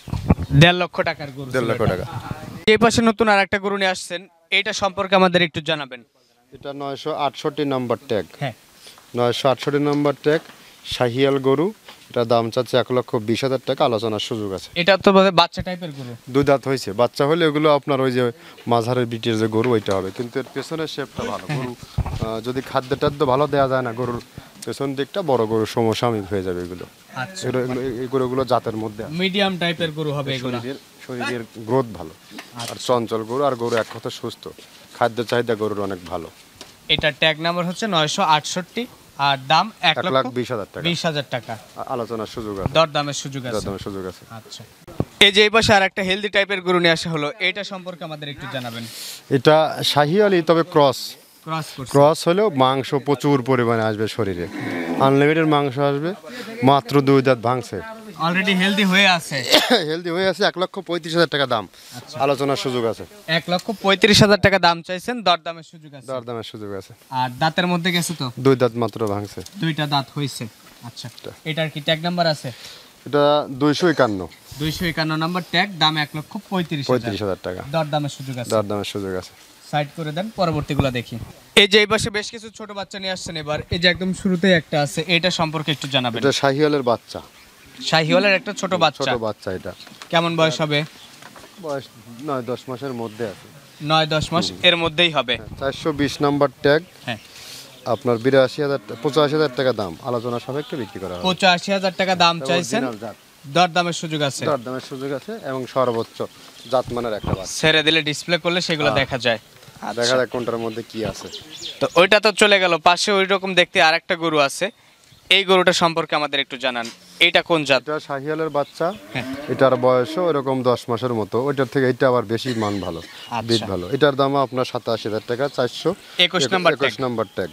দেড় লক্ষ টাকার গরু। দেড় লক্ষ টাকা। এই পাশে নতুন আর একটা গরু নিয়ে আসছেন, এইটা সম্পর্কে আমাদের একটু জানাবেন। এটা নয়শো আটষট্টি নাম্বার ট্যাগ, হ্যাঁ নয়শো আটষট্টি নাম্বার ট্যাগ, শাহিয়াল গরু। এটা দাম চাচ্ছে এক লক্ষ বিশ হাজার টাকা, আলোচনার সুযোগ আছে। এটা তো বোধহয় বাচ্চা টাইপের গরু। দুই দাঁত হয়েছে, বাচ্চা হলে ওগুলো আপনার ওই যে মাঝারের বিটির যে গরু ওইটা হবে, কিন্তু এর পেছনের শেপটা ভালো। গরু আহ, যদি খাদ্য টাদ্য ভালো দেওয়া যায় না, গরুর পেছন দিকটা বড় গরু সমসাময়িক হয়ে যাবে এগুলো। আচ্ছা এগুলো- এগুলো- এই গরুগুলো জাতের মধ্যে আছে। মিডিয়াম টাইপের গরু হবে এগুলো। শরীরের শরীরের গ্রোথ ভালো, আর চঞ্চল গরু, আর গরু এক কথা সুস্থ, খাদ্য চাহিদা গরুর অনেক ভালো। এটা ট্যাগ নাম্বার হচ্ছে নয়শো আটষট্টি আর দাম এক এক লাখ লক্ষ বিশ হাজার টাকা, বিশ হাজার টাকা। আ- আলোচনার সুযোগ আছে, দর দামের সুযোগ আছে। দরদামের সুযোগ আছে। আচ্ছা এই যে এই পাশে আর একটা হেলদি টাইপের গরু নিয়ে আসা হলো, এটা সম্পর্কে আমাদের একটু জানাবেন। এটা শাহিয়ালি, তবে ক্রস। ক্রস করছে। ক্রস হলেও মাংস প্রচুর পরিমাণে আসবে শরীরে, আনলিমিটেড মাংস আসবে। মাত্র দুই দাঁত ভাঙছে, অলরেডি হেলদি হয়ে আছে। হেলদি হয়ে আছে। এক লক্ষ পঁয়ত্রিশ হাজার টাকা দাম, আলোচনার সুযোগ আছে। এক লক্ষ পঁয়ত্রিশ হাজার টাকা দাম চাইছেন, দর দামের সুযোগ আছে। দরদামের সুযোগ আছে। আর দাঁতের মধ্যে গেছে তো, দুই দাঁত মাত্র ভাঙছে। দুইটা দাঁত হয়েছে। আচ্ছা এটার কি ট্যাগ নাম্বার আছে? এটা দুইশো একান্ন, দুইশো একান্ন নাম্বার ট্যাগ, দাম এক লক্ষ পঁয়ত্রিশ পঁয়ত্রিশ হাজার টাকা, দর দামের সুযোগ আছে। দরদামের সুযোগ আছে। সাইড করে দেন, পরবর্তীগুলো দেখি। এই যে এই পাশে বেশ কিছু ছোট বাচ্চা নিয়ে আসছেন এবার। এই যে একদম শুরুতেই একটা আছে, এটা সম্পর্কে একটু জানাবেন। এটা শাহিয়ালের বাচ্চা, শাহিওয়ালের একটা ছোট বাচ্চা। ছোট বাচ্চা। এটা কেমন বয়স হবে? বয়স নয় দশ মাসের মধ্যে আছে, নয় দশ মাস এর মধ্যেই হবে। চারশো বিশ নাম্বার ট্যাগ, হ্যাঁ আপনার বিরাশি হাজার পঁচাশি হাজার টাকা দাম, আলোচনা সাপেক্ষে বিক্রি করা হবে। পঁচাশি হাজার টাকা দাম চাইছেন, Original জাত। দর দামের সুযোগ আছে। দরদামের সুযোগ আছে এবং সর্বোচ্চ জাতমানের একটা বাচ্চা। ছেড়ে দিলে ডিসপ্লে করলে সেগুলো দেখা যায়। দেখা যাক কোনটার মধ্যে কি আছে। তো ওইটা তো চলে গেল, পাশে ওই রকম দেখতে আরেকটা গরু আছে, এই গরুটা সম্পর্কে আমাদের একটু জানান। এইটা কোন জাত? এটা শাহিয়ালের বাচ্চা, হ্যাঁ। এটার বয়সও এরকম দশ মাসের মতো। ওইটার থেকে এটা আবার বেশি মান ভালো, বিট ভালো। এটার দাম আপনার সাতাশি হাজার টাকা, চারশো একুশ নাম্বার একুশ নাম্বার ট্যাগ,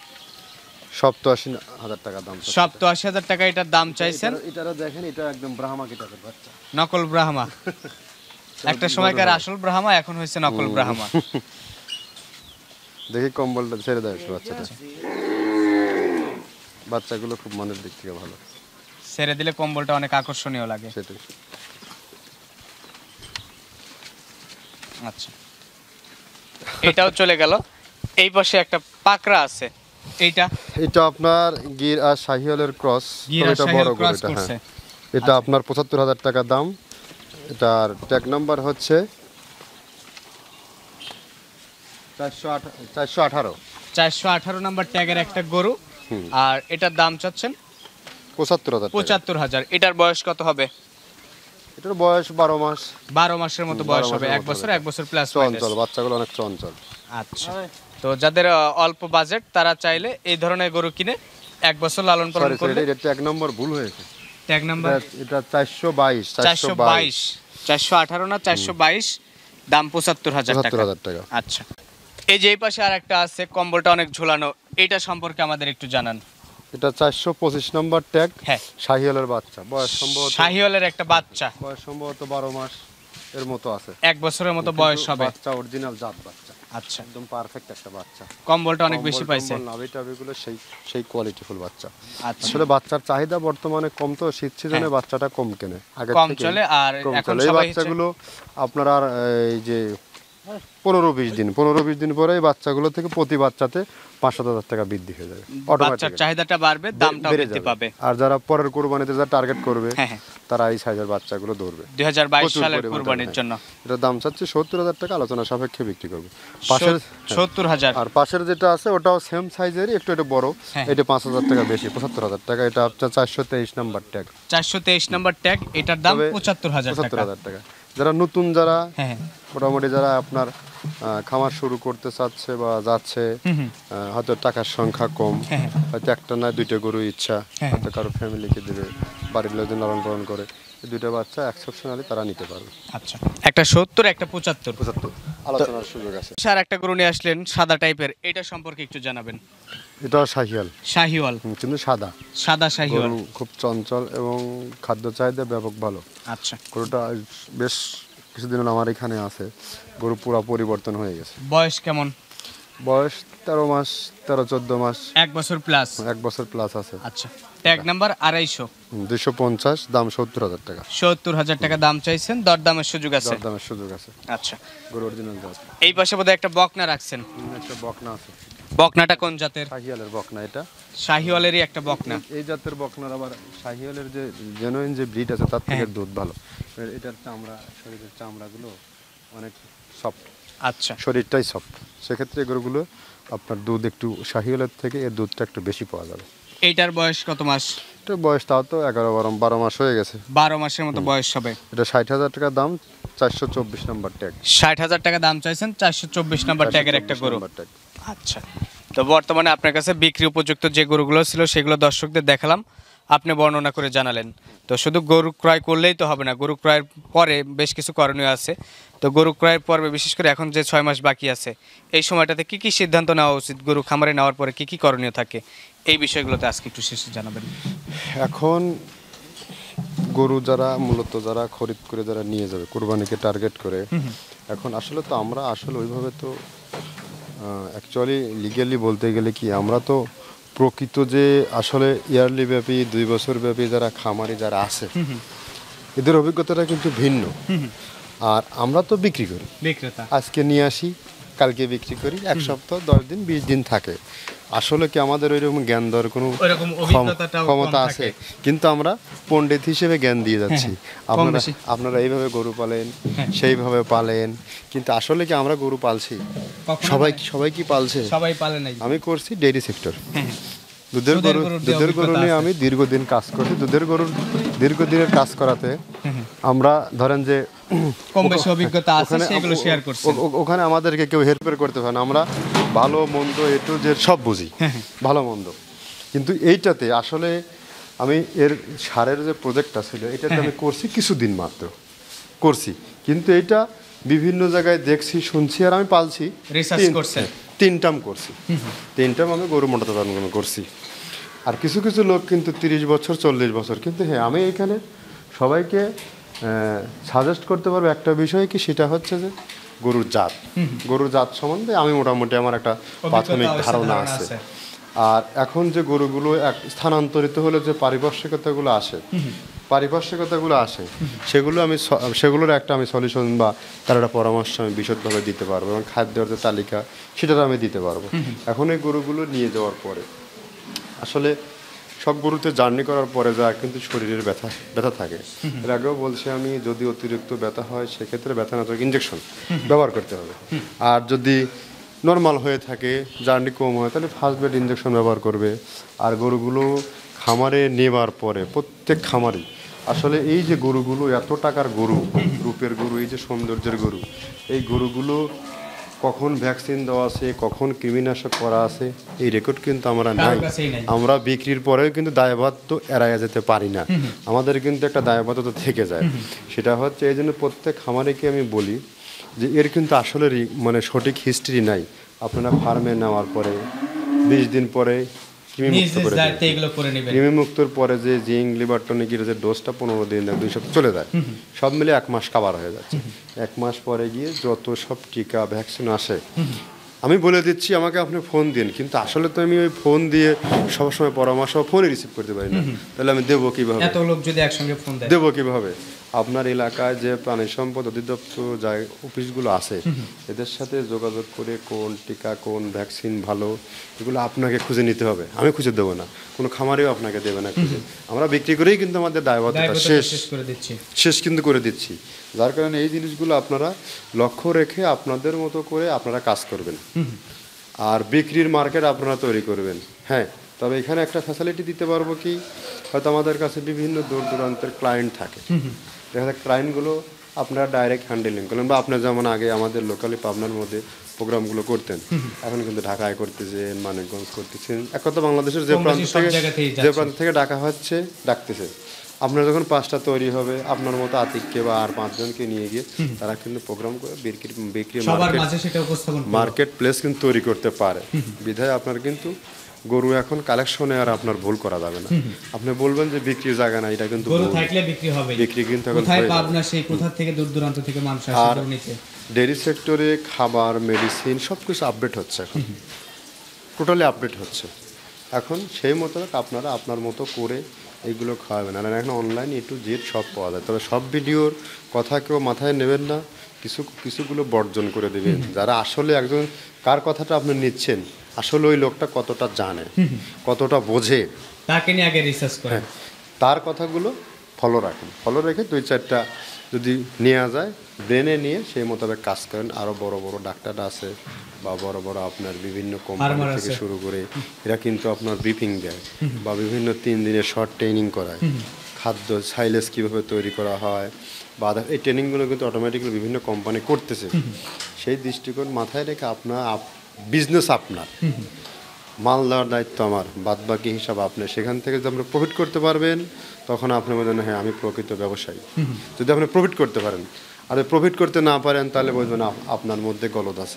সপ্তাশি হাজার টাকা দাম। সপ্তাশি হাজার টাকা এটার দাম চাইছেন। এটারা দেখেন, এটা একদম ব্রাহ্মা কিটারের বাচ্চা, নকল ব্রাহ্মা। একটা সময়কার আসল ব্রাহ্মা, এখন হয়েছে নকল ব্রাহ্মা। দেখি কম্বলটা ছেড়ে দেয় বাচ্চাটা। বাচ্চাগুলো খুব মনের দিক থেকে ভালো, ছেড়ে দিলে কম্বলটা অনেক আকর্ষণীয় লাগে। সেটাই। আচ্ছা এটাও চলে গেল। এই পাশে একটা পাকড়া আছে, এইটা এটা আপনার গির আর শাহিওয়ালের ক্রস, গির আর এটা শাহিওয়াল বড় গরু ক্রস এটা। করছে। হ্যাঁ, এটা আপনার পঁচাত্তর হাজার টাকা দাম। এটার ট্যাগ নাম্বার হচ্ছে চারশো আট চারশো আঠারো চারশো আঠারো নাম্বার ট্যাগের একটা গরু, আর এটার দাম চাচ্ছেন পঁচাত্তর হাজার টাকা। পঁচাত্তর হাজার। এটার বয়স কত হবে? এটার বয়স বারো মাস, বারো মাসের মতো বয়স হবে, মাসের এক মতো বছর হবে। এক বছর প্লাস। চঞ্চল বাচ্চাগুলো অনেক চঞ্চল। আচ্ছা তো যাদের আহ, অল্প বাজেট তারা চাইলে এই ধরনের গরু কিনে এক বছর লালন পালন সরি করলে। সরি এটা ট্যাগ নম্বর ভুল হয়েছে, ট্যাগ নাম্বার এটা- এটা চারশো বাইশ চারশো বাইশ, চারশো আঠারো না চারশো বাইশ, দাম পঁচাত্তর হাজার পঁচাত্তর টাকা। হাজার টাকা। আচ্ছা এই যে এই পাশে আর একটা আছে, কম্বলটা অনেক ঝুলানো, এটা সম্পর্কে আমাদের একটু জানান। এটা চারশো পঁচিশ নম্বর ট্যাগ, হ্যাঁ শাহিওয়ালের বাচ্চা, বয়স সম্ভবত শাহিওয়ালের একটা বাচ্চা, বয়স সম্ভবত বারো মাস এর মতো আছে, এক বছরের মতো বয়স কিন্তু হবে। বাচ্চা অরিজিনাল জাত বাচ্চা, আচ্ছা একদম পারফেক্ট একটা বাচ্চা। কম্বলটা অনেক বেশি পাইছে। নাভি টাভিগুলো সেই সেই কোয়ালিটিফুল বাচ্চা। আচ্ছা আসলে বাচ্চার চাহিদা বর্তমানে কম, তো শীত সিজনে বাচ্চাটা কম কেনে, আগে কম চলে, আর কম এখন চলে। এই সবাই হচ্ছে- বাচ্চাগুলো আপনার আর এই যে পনেরো বিশ দিন পনেরো বিশ দিন পরে এই বাচ্চাগুলো থেকে প্রতি বাচ্চাতে পাঁচ সাত হাজার টাকা বৃদ্ধি হয়ে যাবে, বাচ্চার অটোমেটিক চাহিদাটা বাড়বে, দামটা বেড়ে বৃদ্ধি যাবে। পাবে। আর যারা পরের কোরবানিতে যারা টার্গেট করবে হ্যাঁ হ্যাঁ তারা এই সাইজের বাচ্চাগুলো ধরবে। দুই হাজার বাইশ প্রচুর সালের পরিমাণে, কুরবানির হ্যাঁ। জন্য এটার দাম চাচ্ছি সত্তর হাজার টাকা, আলোচনা সাপেক্ষে বিক্রি করবে। পাশের সত্তর হাজার। আর পাশের যেটা আছে ওটাও সেম সাইজেরই, একটু এটা বড়, হ্যাঁ। এটা পাঁচ হাজার টাকা বেশি, পঁচাত্তর হাজার টাকা। এটা আপনার চারশো তেইশ নাম্বার ট্যাগ, চারশো তেইশ নম্বর ট্যাগ, এটার দাম তবে পঁচাত্তর হাজার পঁচাত্তর টাকা। হাজার টাকা। যারা নতুন, যারা হ্যাঁ হ্যাঁ মোটামুটি যারা আপনার আহ, খামার শুরু করতে চাচ্ছে বা যাচ্ছে, হুম হুম। আহ, হয়তো টাকার সংখ্যা কম, হ্যাঁ হয়তো একটা না দুইটা গরু ইচ্ছা, হ্যাঁ। হয়তো কারো ফ্যামিলিকে দেবে, বাড়ির লোকজন লালন পালন করে, এই দুইটা বাচ্চা এক্সেপশনালি তারা নিতে পারবে। আচ্ছা, একটা সত্তর একটা পঁচাত্তর। পঁচাত্তর আলোচনার সুযোগ আছে। স্যার একটা গরু নিয়ে আসলেন সাদা টাইপের, এটা সম্পর্কে একটু জানাবেন। এটা শাহিয়াল, শাহিওয়াল, হুম, কিন্তু সাদা সাদা শাহিওয়াল। গরু, খুব চঞ্চল এবং খাদ্য চাহিদা ব্যাপক ভালো। আচ্ছা, গরুটা বেশ কিছুদিন হলো আমার এখানে আছে, গরু পুরো পরিবর্তন হয়ে গেছে। বয়স কেমন? বয়স তেরো মাস, তেরো চোদ্দ মাস, এক বছর প্লাস। এক বছর প্লাস আছে। আচ্ছা, ট্যাগ নাম্বার আড়াইশো, দুইশো পঞ্চাশ, দাম সত্তর হাজার টাকা। সত্তর হাজার টাকা দাম চাইছেন, দরদামের সুযোগ আছে। দামের সুযোগ আছে। আচ্ছা, গরু অরিজিনাল জাত। এই পাশে বোধহয় একটা বকনা রাখছেন। একটা বকনা আছে, বকনাটা কোন জাতের? শাহিয়ালের বকনা এটা। শাহিওয়ালেরই একটা বকনা। এই জাতের বকনার আবার শাহিয়ালের যে জেনুইন যে ব্রিড আছে তার থেকে হ্যাঁ। দুধ ভালো। এর- এটার চামড়া, শরীরের চামড়াগুলো অনেক সফট, আচ্ছা, শরীরটাই সফট, সেক্ষেত্রে এই গরুগুলো আপনার দুধ একটু শাহিয়ালের থেকে এর দুধটা একটু বেশি পাওয়া যাবে। এইটার বয়স কত মাস? এটা বয়স তাও তো এগারো বারো বারো মাস হয়ে গেছে। বারো মাসের মতো বয়স হবে। এটা ষাট হাজার টাকা দাম, চারশো চব্বিশ নম্বর ট্যাগ। ষাট হাজার টাকা দাম চাইছেন, চারশো চব্বিশ নাম্বার ট্যাগের একটা গরু। ট্যাগ। আচ্ছা, তো বর্তমানে আপনার কাছে বিক্রি উপযুক্ত যে গরুগুলো ছিল সেগুলো দর্শকদের দেখালাম, আপনি বর্ণনা করে জানালেন। তো শুধু গরু ক্রয় করলেই তো হবে না, গরু ক্রয়ের পরে বেশ কিছু করণীয় আছে। তো গরু ক্রয়ের পর্বে বিশেষ করে এখন যে ছয় মাস বাকি আছে, এই সময়টাতে কি কি সিদ্ধান্ত নেওয়া উচিত, গরু খামারে নেওয়ার পরে কি কি করণীয় থাকে, এই বিষয়গুলোতে আজকে একটু শেষে জানাবেন। এখন গরু যারা মূলত যারা খরিদ করে যারা নিয়ে যাবে কোরবানিকে টার্গেট করে, এখন আসলে তো আমরা আসলে ওইভাবে তো অ্যাকচুয়ালি লিগ্যালি বলতে গেলে কি, আমরা তো প্রকৃত যে আসলে ইয়ারলি ব্যাপী দুই বছর ব্যাপী যারা খামারি যারা আছে এদের অভিজ্ঞতাটা কিন্তু ভিন্ন। আর আমরা তো বিক্রি করি, বিক্রেতা আজকে নিয়ে আসি, কালকে বিক্রি করি, এক সপ্তাহ দশ দিন বিশ দিন থাকে। আসলে কি আমাদের ওইরকম জ্ঞান দেওয়ার কোনো ওইরকম ক্ষম- অভিজ্ঞতাটাও কম ক্ষমতা থাকে। আছে, কিন্তু আমরা পণ্ডিত হিসেবে জ্ঞান দিয়ে যাচ্ছি। কম আপনারা বেশি। আপনারা এইভাবে গরু পালেন, সেইভাবে পালেন, কিন্তু আসলে কি আমরা গরু পালছি? কখনো সবাই নয়। সবাই কি পালছে? সবাই পালে নাই। আমি করছি ডেইরি সেক্টর, দুধের দুধের গরু গরুর যে দুধের গরু অভিজ্ঞতা নিয়ে আছে। আমি দীর্ঘদিন কাজ করছি। দুধের গরুর দীর্ঘদিনের কাজ করাতে আমরা ধরেন যে কম বেশি অভিজ্ঞতা আছে, ওখানে সেগুলো শেয়ার করছেন। ও- ও- ওখানে আমাদেরকে কেউ হেল্পের করতে পারে না, আমরা ভালো মন্দ এ টু জেড সব বুঝি, ভালো মন্দ। কিন্তু এইটাতে আসলে আমি এর সারের যে প্রজেক্টটা ছিল এটাতে আমি করছি কিছুদিন মাত্র করছি, কিন্তু এটা বিভিন্ন জায়গায় দেখছি শুনছি আর আমি পালছি। Research তিন- করছেন? তিন টার্ম করছি, তিন টার্ম আমি গরু মোটা তাজানো করছি। আর কিছু কিছু লোক কিন্তু তিরিশ বছর চল্লিশ বছর, কিন্তু হ্যাঁ আমি এখানে সবাইকে সাজেস্ট করতে পারবো একটা বিষয় কি, সেটা হচ্ছে যে গরুর জাত, গরুর জাত সম্বন্ধে আমি মোটামুটি আমার একটা প্রাথমিক অবশ্যই ধারণা ধারণা আছে। আছে। আর এখন যে গরুগুলো এক স্থানান্তরিত হলে যে পারিপার্শ্বিকতাগুলো আসে, পারিপার্শ্বিকতাগুলো আসে সেগুলো আমি স- সেগুলোর একটা আমি সলিউশন বা তার একটা পরামর্শ আমি বিশদভাবে দিতে পারবো, এবং খাদ্যের যে তালিকা সেটা আমি দিতে পারবো। এখন এই গরুগুলো নিয়ে যাওয়ার পরে আসলে সব গরুতে জার্নি করার পরে যা কিন্তু শরীরের ব্যথা ব্যথা থাকে। এর আগেও বলছি আমি, যদি অতিরিক্ত ব্যথা হয় সেক্ষেত্রে ব্যথানাশক ইঞ্জেকশন ব্যবহার করতে হবে। আর যদি নর্মাল হয়ে থাকে, জার্নি কম হয়, তাহলে ফার্স্ট বেড ইঞ্জেকশন ব্যবহার করবে। আর গরুগুলো খামারে নেবার পরে প্রত্যেক খামারি আসলে এই যে গরুগুলো এত টাকার গরু, রূপের গরু, এই যে সৌন্দর্যের গরু, এই গরুগুলো কখন ভ্যাকসিন দেওয়া আছে, কখন কৃমিনাশক করা আছে, এই রেকর্ড কিন্তু আমরা নাই। কাছেই নাই। আমরা বিক্রির পরেও কিন্তু দায়বদ্ধ এড়াইয়া যেতে পারি না, আমাদের কিন্তু একটা দায়বদ্ধতা থেকে যায়। সেটা হচ্ছে এই জন্য প্রত্যেক খামারিকে আমি বলি যে এর কিন্তু আসলে রি- মানে সঠিক হিস্ট্রি নাই। আপনারা ফার্মে নেওয়ার পরে বিশ দিন পরে কৃমি নিজ মুক্ত নিজ করে দায়িত্বে দিবে। এগুলো করে নেবেন। কৃমি মুক্তর পরে যে জিঙ্ক লিভার টনিকের যে ডোজটা পনেরো দিন দুই সপ্তাহ চলে যায়, সব মিলে এক মাস কাভার হয়ে যাচ্ছে। এক মাস পরে গিয়ে যত সব টিকা ভ্যাকসিন আসে আমি বলে দিচ্ছি, আমাকে আপনি ফোন দিন, কিন্তু আসলে তো আমি ওই ফোন দিয়ে সবসময় পরামর্শ ফোনে রিসিভ করতে পারি না, তাহলে আমি দেবো কিভাবে? এত লোক যদি একসঙ্গে ফোন দেয়, দেবো কিভাবে? আপনার এলাকায় যে প্রাণী সম্পদ অধিদপ্তর যায় অফিসগুলো আছে এদের সাথে যোগাযোগ করে কোন টিকা কোন ভ্যাকসিন ভালো এগুলো আপনাকে খুঁজে নিতে হবে, আমি খুঁজে দেবো না, কোনো খামারেও আপনাকে দেবে না খুঁজে, আমরা বিক্রি করেই কিন্তু আমাদের দায়বদ্ধতা শেষ শেষ কিন্তু করে দিচ্ছি। যার কারণে এই জিনিসগুলো আপনারা লক্ষ্য রেখে আপনাদের মতো করে আপনারা কাজ করবেন আর বিক্রির মার্কেট আপনারা তৈরি করবেন। হ্যাঁ, তবে এখানে একটা ফ্যাসিলিটি দিতে পারবো কি, হয়তো আমাদের কাছে বিভিন্ন দূর দূরান্তের ক্লায়েন্ট থাকে, দেখা যায় ক্লায়েন্টগুলো আপনারা ডাইরেক্ট হ্যান্ডেলিং করলেন বা আপনার যেমন আগে আমাদের লোকালি পাবনার মধ্যে প্রোগ্রামগুলো করতেন, এখন কিন্তু ঢাকায় করতেছেন, মানিকগঞ্জ করতেছেন, এক কথা বাংলাদেশের যে প্রান্ত থেকে যে প্রান্ত থেকে ডাকা হচ্ছে ডাকতেছে। আপনার যখন পাঁচটা তৈরি হবে আপনার মতো আতিককে বা আর পাঁচজনকে নিয়ে গিয়ে তারা কিন্তু প্রোগ্রাম করে বিক্রি বিক্রি মার্কেট প্লেস কিন্তু তৈরি করতে পারে। বিধায় আপনার কিন্তু গরু এখন কালেকশনে আর আপনার ভুল করা যাবে না। আপনি বলবেন যে বিক্রির জায়গা না, এটা কিন্তু গরু থাকলে বিক্রি হবে, বিক্রি কিন্তু এখন কোথায় পাবনা সেই কোথা থেকে দূর দূরান্ত থেকে মানুষ আসে গরু নিতে। ডেইরি সেক্টরে খাবার মেডিসিন সবকিছু আপডেট হচ্ছে, এখন টোটালি আপডেট হচ্ছে। এখন সেই মতো আপনারা আপনার মতো করে এইগুলো খাওয়াবেন। আর এখন অনলাইন এ টু জেড সব পাওয়া যায়, তবে সব ভিডিওর কথা কেউ মাথায় নেবেন না, কিছু কিছুগুলো বর্জন করে দেবেন। যারা আসলে একজন কার কথাটা আপনি নিচ্ছেন আসলে ওই লোকটা কতটা জানে কতটা বোঝে তাকে নিয়ে আগে রিসার্চ করেন, তার কথাগুলো ফলো রাখেন, ফলো রেখে দুই চারটা যদি নেওয়া যায় ব্রেনে নিয়ে সেই মোতাবেক কাজ করেন। আরও বড় বড় ডাক্তার আছে বা বড় বড় আপনার বিভিন্ন কোম্পানি থেকে শুরু করে এরা কিন্তু আপনার ব্রিফিং দেয় বা বিভিন্ন তিন দিনের শর্ট ট্রেনিং করায়, খাদ্য সাইলেজ কীভাবে তৈরি করা হয় বা এই ট্রেনিংগুলো কিন্তু অটোমেটিক্যালি বিভিন্ন কোম্পানি করতেছে। সেই দৃষ্টিকোণ মাথায় রেখে আপনার বিজনেস আপনার, মাল দেওয়ার দায়িত্ব আমার, বাদ বাকি হিসাব আপনার। সেখান থেকে যদি আপনি প্রফিট করতে পারবেন তখন আপনি বলবেন হ্যাঁ আমি প্রকৃত ব্যবসায়ী। যদি আপনি প্রফিট করতে পারেন আর প্রফিট করতে না পারেন তাহলে বলবেন আপনার মধ্যে গলদ আছে।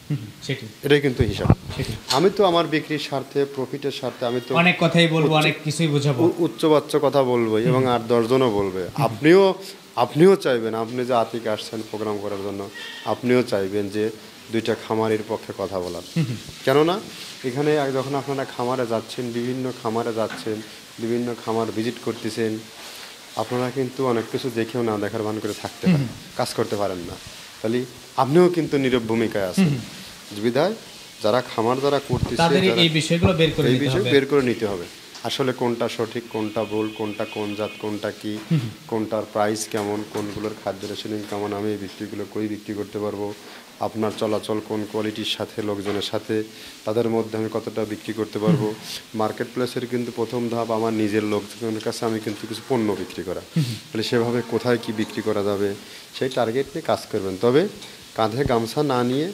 এটাই কিন্তু হিসাব। আমি তো আমার বিক্রির স্বার্থে প্রফিটের স্বার্থে আমি তো অনেক কথাই বলবো, অনেক কিছুই বোঝাবো, উচ্চবাচ্য কথা বলবো এবং আর দশজনও বলবে। আপনিও আপনিও চাইবেন, আপনি যে আতিক আসছেন প্রোগ্রাম করার জন্য, আপনিও চাইবেন যে দুইটা খামারের পক্ষে কথা বলার। কেননা এখানে যখন আপনারা খামারে যাচ্ছেন, বিভিন্ন খামারে যাচ্ছেন, বিভিন্ন খামার ভিজিট করতেছেন, আপনারা কিন্তু অনেক কিছু দেখেও না দেখার ভান করে থাকতে পারেন, কাজ করতে পারেন না, তাহলে আপনিও কিন্তু নীরব ভূমিকায় আছেন। বিধায় যারা খামার যারা করতেছে এই বিষয়গুলো বের করে এই বিষয় বের করে নিতে হবে, আসলে কোনটা সঠিক কোনটা ভুল, কোনটা কোন জাত কোনটা কি, কোনটার প্রাইস কেমন, কোনগুলোর খাদ্য রেশনিং কেমন, আমি এই বিক্রিগুলো কই বিক্রি করতে পারবো, আপনার চলাচল কোন কোয়ালিটির সাথে লোকজনের সাথে তাদের মধ্যে আমি কতটা বিক্রি করতে পারবো। মার্কেট প্লেসের কিন্তু প্রথম ধাপ আমার নিজের লোকজনের কাছে আমি কিন্তু কিছু পণ্য বিক্রি করা, তাহলে সেভাবে কোথায় কি বিক্রি করা যাবে সেই টার্গেট নিয়ে কাজ করবেন। তবে কাঁধে গামছা না নিয়ে,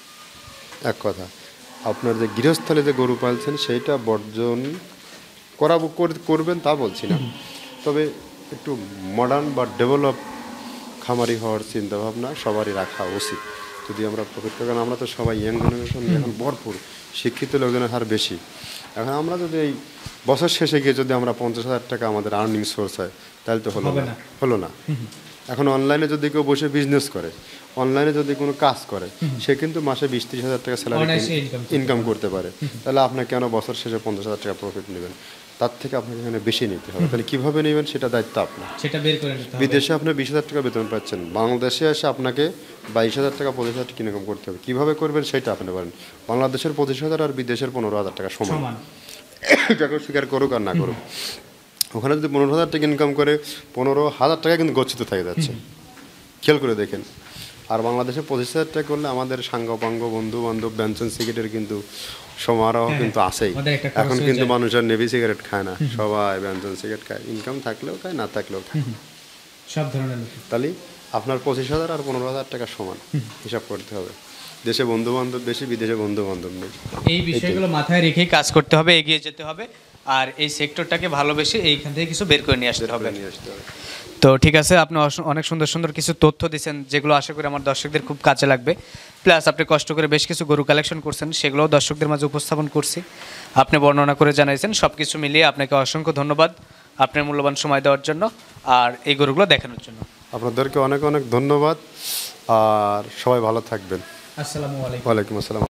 এক কথা আপনার যে গৃহস্থলে যে গরু পালছেন সেইটা বর্জন করা করবেন তা বলছি না, তবে একটু মডার্ন বা ডেভেলপ খামারি হওয়ার চিন্তাভাবনা সবারই রাখা উচিত যদি আমরা প্রফিট করি। কারণ আমরা তো সবাই ইয়াং জেনারেশন, এখন ভরপুর শিক্ষিত লোকজনের হার বেশি। এখন আমরা যদি এই বছর শেষে গিয়ে যদি আমরা পঞ্চাশ হাজার টাকা আমাদের আর্নিং সোর্স হয় তাহলে তো হলো না হলো না এখন অনলাইনে যদি কেউ বসে বিজনেস করে, অনলাইনে যদি কোনো কাজ করে, সে কিন্তু মাসে বিশ ত্রিশ হাজার টাকা স্যালারি ইনকাম করতে পারে, তাহলে আপনি কেন বছর শেষে পঞ্চাশ হাজার টাকা প্রফিট নেবেন? তার থেকে আপনাকে এখানে বেশি নিতে হবে। তাহলে কীভাবে নেবেন সেটা দায়িত্ব আপনার। সেটা বের করে নিতে হবে। বিদেশে আপনি বিশ হাজার টাকা বেতন পাচ্ছেন, বাংলাদেশে এসে আপনাকে বাইশ হাজার টাকা পঁচিশ হাজার টাকা ইনকাম করতে হবে। কীভাবে করবেন সেটা আপনি পারেন। বাংলাদেশের পঁচিশ হাজার আর বিদেশের পনেরো হাজার টাকা সমান, যাকে স্বীকার করুক আর না করুক। ওখানে যদি পনেরো হাজার টাকা ইনকাম করে পনেরো হাজার টাকা কিন্তু গচ্ছিত থেকে যাচ্ছে, খেয়াল করে দেখেন। আর বাংলাদেশে পঁচিশ হাজার টাকা করলে আমাদের সাঙ্গপাঙ্গ বন্ধু বান্ধব ব্যঞ্জন সিগারেটের কিন্তু সমারোহ কিন্তু আছেই। এখন কিন্তু মানুষ আর নেভি সিগারেট খায় না, সবাই ব্যঞ্জন সিগারেট খায়, ইনকাম থাকলেও খায় না থাকলেও খায় সব ধরনের। তাহলে আপনার পঁচিশ হাজার আর পনেরো হাজার টাকা সমান হিসাব করতে হবে। দেশে বন্ধু বান্ধব বেশি, বিদেশে বন্ধু বান্ধব নেই। এই বিষয়গুলো মাথায় রেখেই কাজ করতে হবে, এগিয়ে যেতে হবে, আর এই সেক্টরটাকে ভালোবেসে এইখান থেকে কিছু বের করে নিয়ে আসতে হবে। তো ঠিক আছে, আপনি অনেক সুন্দর সুন্দর কিছু তথ্য দিচ্ছেন যেগুলো আশা করি আমার দর্শকদের খুব কাজে লাগবে। প্লাস আপনি কষ্ট করে বেশ কিছু গরু কালেকশন করছেন, সেগুলোও দর্শকদের মাঝে উপস্থাপন করছি, আপনি বর্ণনা করে জানাইছেন। সব কিছু মিলিয়ে আপনাকে অসংখ্য ধন্যবাদ আপনার মূল্যবান সময় দেওয়ার জন্য আর এই গরুগুলো দেখানোর জন্য। আপনাদেরকে অনেক অনেক ধন্যবাদ, আর সবাই ভালো থাকবেন। আসসালামু আলাইকুম। ওয়ালাইকুম আসসালাম।